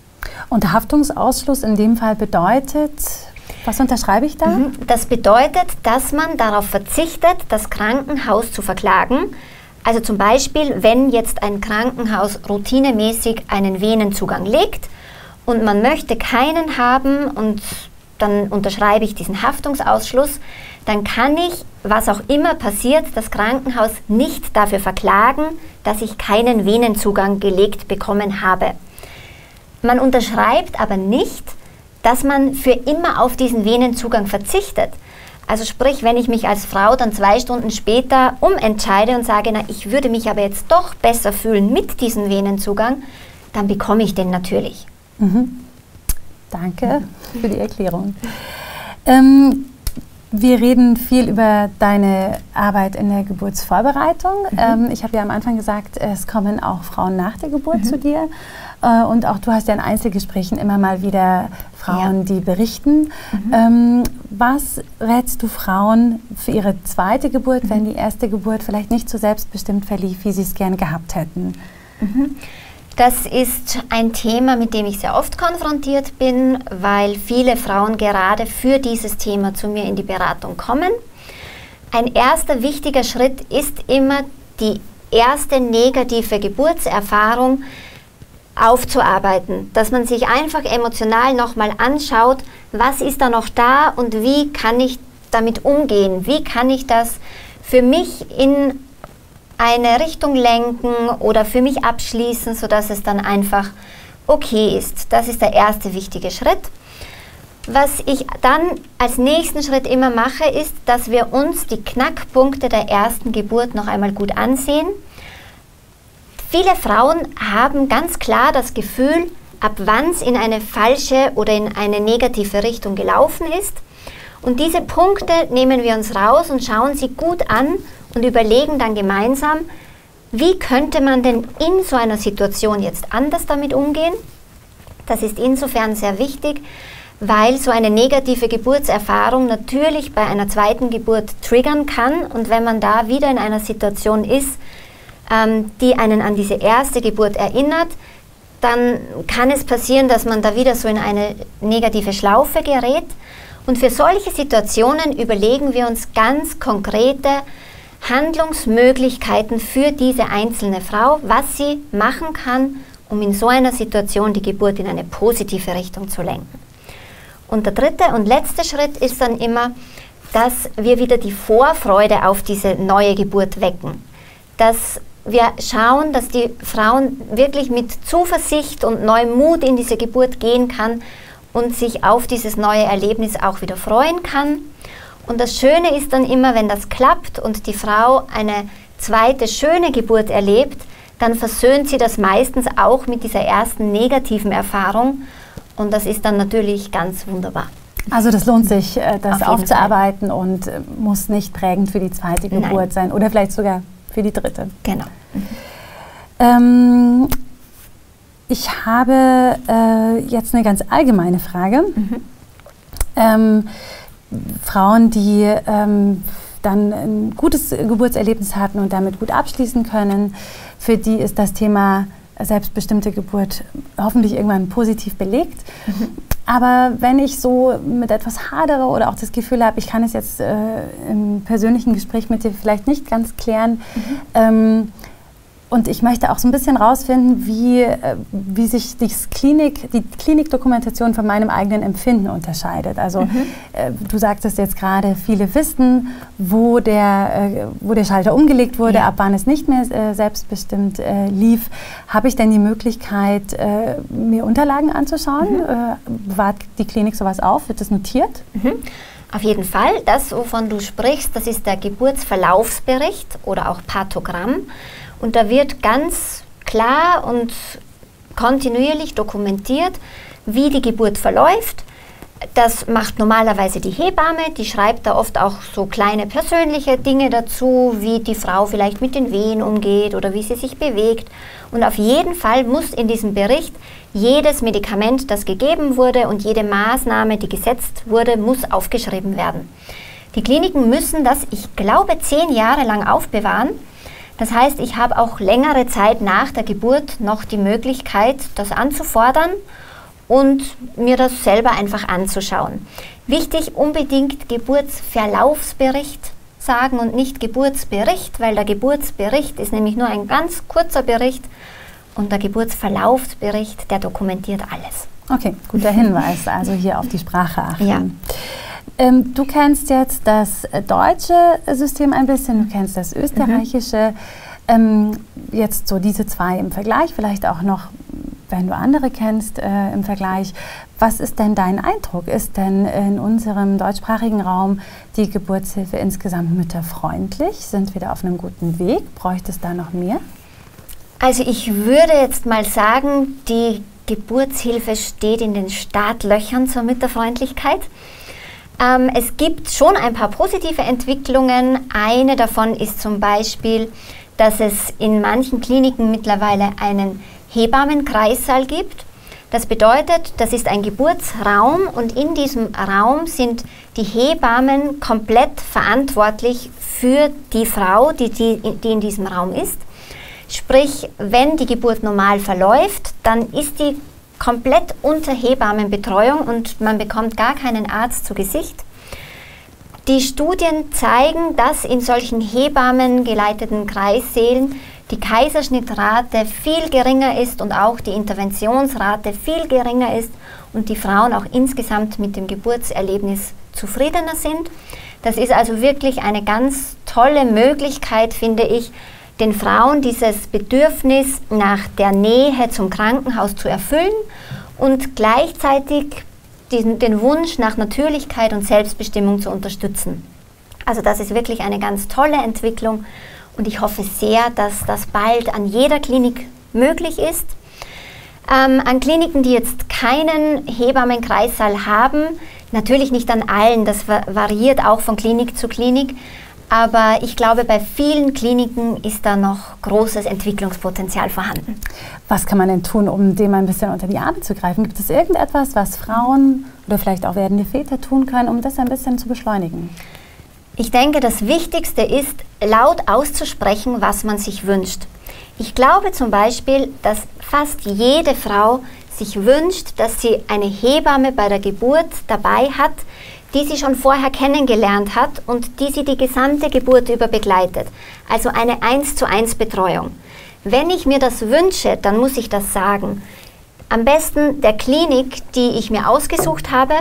Und Haftungsausschluss in dem Fall bedeutet, was unterschreibe ich da? Das bedeutet, dass man darauf verzichtet, das Krankenhaus zu verklagen. Also zum Beispiel, wenn jetzt ein Krankenhaus routinemäßig einen Venenzugang legt und man möchte keinen haben und dann unterschreibe ich diesen Haftungsausschluss, dann kann ich, was auch immer passiert, das Krankenhaus nicht dafür verklagen, dass ich keinen Venenzugang gelegt bekommen habe. Man unterschreibt aber nicht, dass man für immer auf diesen Venenzugang verzichtet. Also sprich, wenn ich mich als Frau dann 2 Stunden später umentscheide und sage, na, ich würde mich aber jetzt doch besser fühlen mit diesem Venenzugang, dann bekomme ich den natürlich. Danke für die Erklärung. Wir reden viel über deine Arbeit in der Geburtsvorbereitung. Ich habe ja am Anfang gesagt, es kommen auch Frauen nach der Geburt zu dir. Und auch du hast ja in Einzelgesprächen immer mal wieder Frauen, die berichten. Was rätst du Frauen für ihre zweite Geburt, wenn die erste Geburt vielleicht nicht so selbstbestimmt verlief, wie sie es gerne gehabt hätten? Das ist ein Thema, mit dem ich sehr oft konfrontiert bin, weil viele Frauen gerade für dieses Thema zu mir in die Beratung kommen. Ein erster wichtiger Schritt ist immer, die erste negative Geburtserfahrung aufzuarbeiten, dass man sich einfach emotional nochmal anschaut, was ist da noch da und wie kann ich damit umgehen, wie kann ich das für mich in eine Richtung lenken oder für mich abschließen, sodass es dann einfach okay ist. Das ist der erste wichtige Schritt. Was ich dann als nächsten Schritt immer mache, ist, dass wir uns die Knackpunkte der ersten Geburt noch einmal gut ansehen. Viele Frauen haben ganz klar das Gefühl, ab wann es in eine falsche oder in eine negative Richtung gelaufen ist. Und diese Punkte nehmen wir uns raus und schauen sie gut an und überlegen dann gemeinsam, wie könnte man denn in so einer Situation jetzt anders damit umgehen. Das ist insofern sehr wichtig, weil so eine negative Geburtserfahrung natürlich bei einer zweiten Geburt triggern kann. Und wenn man da wieder in einer Situation ist, die einen an diese erste Geburt erinnert, dann kann es passieren, dass man da wieder so in eine negative Schlaufe gerät. Und für solche Situationen überlegen wir uns ganz konkrete Handlungsmöglichkeiten für diese einzelne Frau, was sie machen kann, um in so einer Situation die Geburt in eine positive Richtung zu lenken. Und der dritte und letzte Schritt ist dann immer, dass wir wieder die Vorfreude auf diese neue Geburt wecken. Dass wir schauen, dass die Frauen wirklich mit Zuversicht und neuem Mut in diese Geburt gehen kann und sich auf dieses neue Erlebnis auch wieder freuen kann. Und das Schöne ist dann immer, wenn das klappt und die Frau eine zweite schöne Geburt erlebt, dann versöhnt sie das meistens auch mit dieser ersten negativen Erfahrung. Und das ist dann natürlich ganz wunderbar. Also das lohnt sich, das aufzuarbeiten und muss nicht prägend für die zweite Geburt sein oder vielleicht sogar für die dritte. Genau. Ich habe jetzt eine ganz allgemeine Frage. Frauen, die dann ein gutes Geburtserlebnis hatten und damit gut abschließen können, für die ist das Thema selbstbestimmte Geburt hoffentlich irgendwann positiv belegt. Aber wenn ich so mit etwas hadere oder auch das Gefühl habe, ich kann es jetzt im persönlichen Gespräch mit dir vielleicht nicht ganz klären, und ich möchte auch so ein bisschen rausfinden, wie sich die Klinikdokumentation von meinem eigenen Empfinden unterscheidet. Also du sagtest jetzt gerade, viele wissen, wo der Schalter umgelegt wurde, ab wann es nicht mehr selbstbestimmt lief. Habe ich denn die Möglichkeit, mir Unterlagen anzuschauen? Bewahrt die Klinik sowas auf? Wird das notiert? Auf jeden Fall. Das, wovon du sprichst, das ist der Geburtsverlaufsbericht oder auch Pathogramm. Und da wird ganz klar und kontinuierlich dokumentiert, wie die Geburt verläuft. Das macht normalerweise die Hebamme, die schreibt da oft auch so kleine persönliche Dinge dazu, wie die Frau vielleicht mit den Wehen umgeht oder wie sie sich bewegt. Und auf jeden Fall muss in diesem Bericht jedes Medikament, das gegeben wurde und jede Maßnahme, die gesetzt wurde, muss aufgeschrieben werden. Die Kliniken müssen das, ich glaube, 10 Jahre lang aufbewahren. Das heißt, ich habe auch längere Zeit nach der Geburt noch die Möglichkeit, das anzufordern. und mir das selber einfach anzuschauen. Wichtig, unbedingt Geburtsverlaufsbericht sagen und nicht Geburtsbericht, weil der Geburtsbericht ist nämlich nur ein ganz kurzer Bericht und der Geburtsverlaufsbericht, der dokumentiert alles. Okay, guter Hinweis, also hier auf die Sprache achten. Ja. Du kennst jetzt das deutsche System ein bisschen, du kennst das österreichische. Jetzt so diese zwei im Vergleich, vielleicht auch noch, wenn du andere kennst, im Vergleich. Was ist denn dein Eindruck? Ist denn in unserem deutschsprachigen Raum die Geburtshilfe insgesamt mütterfreundlich? Sind wir da auf einem guten Weg? Bräuchte es da noch mehr? Also ich würde jetzt mal sagen, die Geburtshilfe steht in den Startlöchern zur Mütterfreundlichkeit. Es gibt schon ein paar positive Entwicklungen. Eine davon ist zum Beispiel, dass es in manchen Kliniken mittlerweile einen Hebammenkreissaal gibt. Das bedeutet, das ist ein Geburtsraum und in diesem Raum sind die Hebammen komplett verantwortlich für die Frau, die in diesem Raum ist. Sprich, wenn die Geburt normal verläuft, dann ist die komplett unter Hebammenbetreuung und man bekommt gar keinen Arzt zu Gesicht. Die Studien zeigen, dass in solchen hebammengeleiteten Kreissälen die Kaiserschnittrate viel geringer ist und auch die Interventionsrate viel geringer ist und die Frauen auch insgesamt mit dem Geburtserlebnis zufriedener sind. Das ist also wirklich eine ganz tolle Möglichkeit, finde ich, den Frauen dieses Bedürfnis nach der Nähe zum Krankenhaus zu erfüllen und gleichzeitig den Wunsch nach Natürlichkeit und Selbstbestimmung zu unterstützen. Also das ist wirklich eine ganz tolle Entwicklung und ich hoffe sehr, dass das bald an jeder Klinik möglich ist. An Kliniken, die jetzt keinen Hebammenkreissaal haben, natürlich nicht an allen, das variiert auch von Klinik zu Klinik, aber ich glaube, bei vielen Kliniken ist da noch großes Entwicklungspotenzial vorhanden. Was kann man denn tun, um dem ein bisschen unter die Arme zu greifen? Gibt es irgendetwas, was Frauen oder vielleicht auch werdende Väter tun können, um das ein bisschen zu beschleunigen? Ich denke, das Wichtigste ist, laut auszusprechen, was man sich wünscht. Ich glaube zum Beispiel, dass fast jede Frau sich wünscht, dass sie eine Hebamme bei der Geburt dabei hat, die sie schon vorher kennengelernt hat und die sie die gesamte Geburt über begleitet. Also eine 1:1 Betreuung. Wenn ich mir das wünsche, dann muss ich das sagen. Am besten der Klinik, die ich mir ausgesucht habe.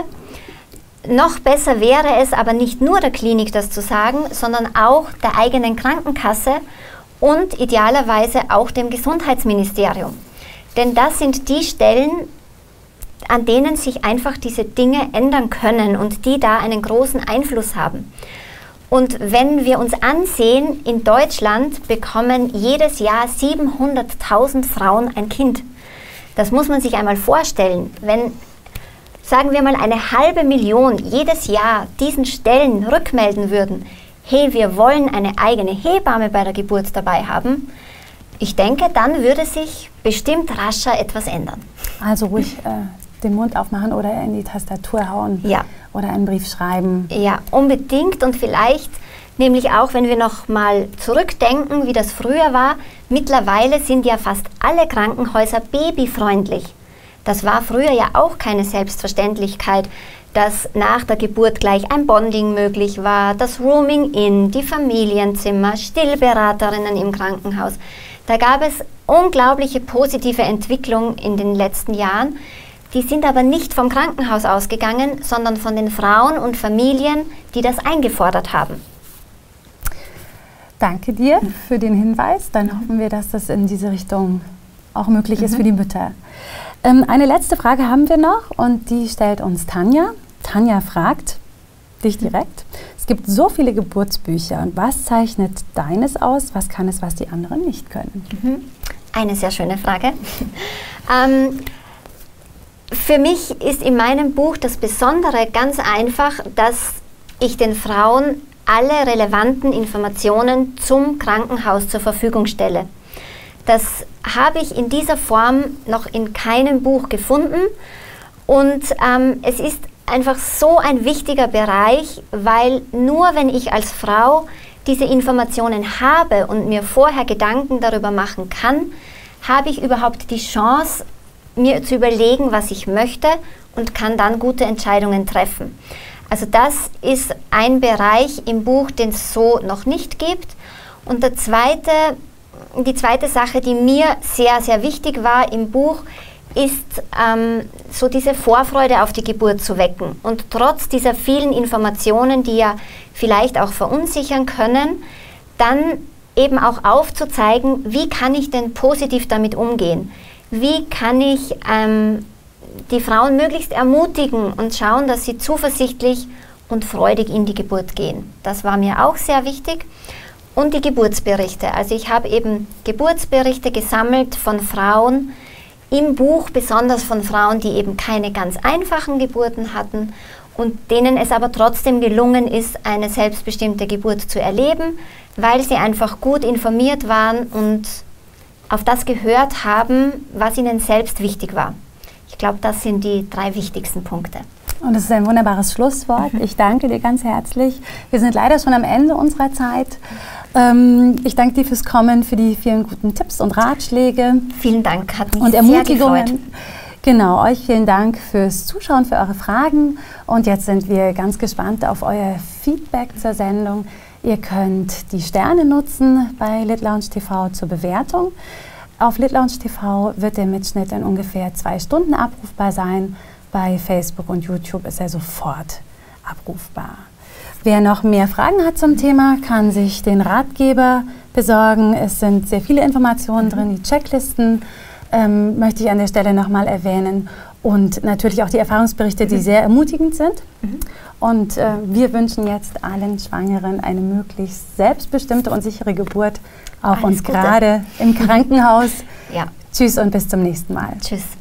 Noch besser wäre es aber nicht nur der Klinik das zu sagen, sondern auch der eigenen Krankenkasse und idealerweise auch dem Gesundheitsministerium. Denn das sind die Stellen, an denen sich einfach diese Dinge ändern können und die da einen großen Einfluss haben. Und wenn wir uns ansehen, in Deutschland bekommen jedes Jahr 700.000 Frauen ein Kind. Das muss man sich einmal vorstellen. Wenn, sagen wir mal, 500.000 jedes Jahr diesen Stellen rückmelden würden, hey, wir wollen eine eigene Hebamme bei der Geburt dabei haben, ich denke, dann würde sich bestimmt rascher etwas ändern. Also ruhig den Mund aufmachen oder in die Tastatur hauen, ja, oder einen Brief schreiben. Ja, unbedingt und vielleicht, nämlich auch wenn wir noch mal zurückdenken, wie das früher war, mittlerweile sind ja fast alle Krankenhäuser babyfreundlich. Das war früher ja auch keine Selbstverständlichkeit, dass nach der Geburt gleich ein Bonding möglich war, das Rooming-in, die Familienzimmer, Stillberaterinnen im Krankenhaus. Da gab es unglaubliche positive Entwicklung in den letzten Jahren. Die sind aber nicht vom Krankenhaus ausgegangen, sondern von den Frauen und Familien, die das eingefordert haben. Danke dir für den Hinweis. Dann hoffen wir, dass das in diese Richtung auch möglich ist für die Mütter. Eine letzte Frage haben wir noch und die stellt uns Tanja. Tanja fragt dich direkt. Es gibt so viele Geburtsbücher. Und was zeichnet deines aus? Was kann es, was die anderen nicht können? Eine sehr schöne Frage. Für mich ist in meinem Buch das Besondere ganz einfach, dass ich den Frauen alle relevanten Informationen zum Krankenhaus zur Verfügung stelle. Das habe ich in dieser Form noch in keinem Buch gefunden und es ist einfach so ein wichtiger Bereich, weil nur wenn ich als Frau diese Informationen habe und mir vorher Gedanken darüber machen kann, habe ich überhaupt die Chance, mir zu überlegen, was ich möchte und kann dann gute Entscheidungen treffen. Also das ist ein Bereich im Buch, den es so noch nicht gibt. Und die zweite Sache, die mir sehr, sehr wichtig war im Buch, ist so diese Vorfreude auf die Geburt zu wecken. Und trotz dieser vielen Informationen, die ja vielleicht auch verunsichern können, dann eben auch aufzuzeigen, wie kann ich denn positiv damit umgehen? Wie kann ich die Frauen möglichst ermutigen und schauen, dass sie zuversichtlich und freudig in die Geburt gehen? Das war mir auch sehr wichtig. Und die Geburtsberichte. Also ich habe eben Geburtsberichte gesammelt von Frauen im Buch, besonders von Frauen, die eben keine ganz einfachen Geburten hatten und denen es aber trotzdem gelungen ist, eine selbstbestimmte Geburt zu erleben, weil sie einfach gut informiert waren und auf das gehört haben, was ihnen selbst wichtig war. Ich glaube, das sind die 3 wichtigsten Punkte. Und das ist ein wunderbares Schlusswort. Ich danke dir ganz herzlich. Wir sind leider schon am Ende unserer Zeit. Ich danke dir fürs Kommen, für die vielen guten Tipps und Ratschläge. Vielen Dank, hat mich und sehr Ermutigungen. gefreut. Genau, euch vielen Dank fürs Zuschauen, für eure Fragen. Und jetzt sind wir ganz gespannt auf euer Feedback zur Sendung. Ihr könnt die Sterne nutzen bei LitLounge TV zur Bewertung. Auf LitLounge TV wird der Mitschnitt in ungefähr 2 Stunden abrufbar sein. Bei Facebook und YouTube ist er sofort abrufbar. Wer noch mehr Fragen hat zum Thema, kann sich den Ratgeber besorgen. Es sind sehr viele Informationen drin, die Checklisten möchte ich an der Stelle nochmal erwähnen. Und natürlich auch die Erfahrungsberichte, die sehr ermutigend sind. Und wir wünschen jetzt allen Schwangeren eine möglichst selbstbestimmte und sichere Geburt, auch uns gerade im Krankenhaus. Ja. Tschüss und bis zum nächsten Mal. Tschüss.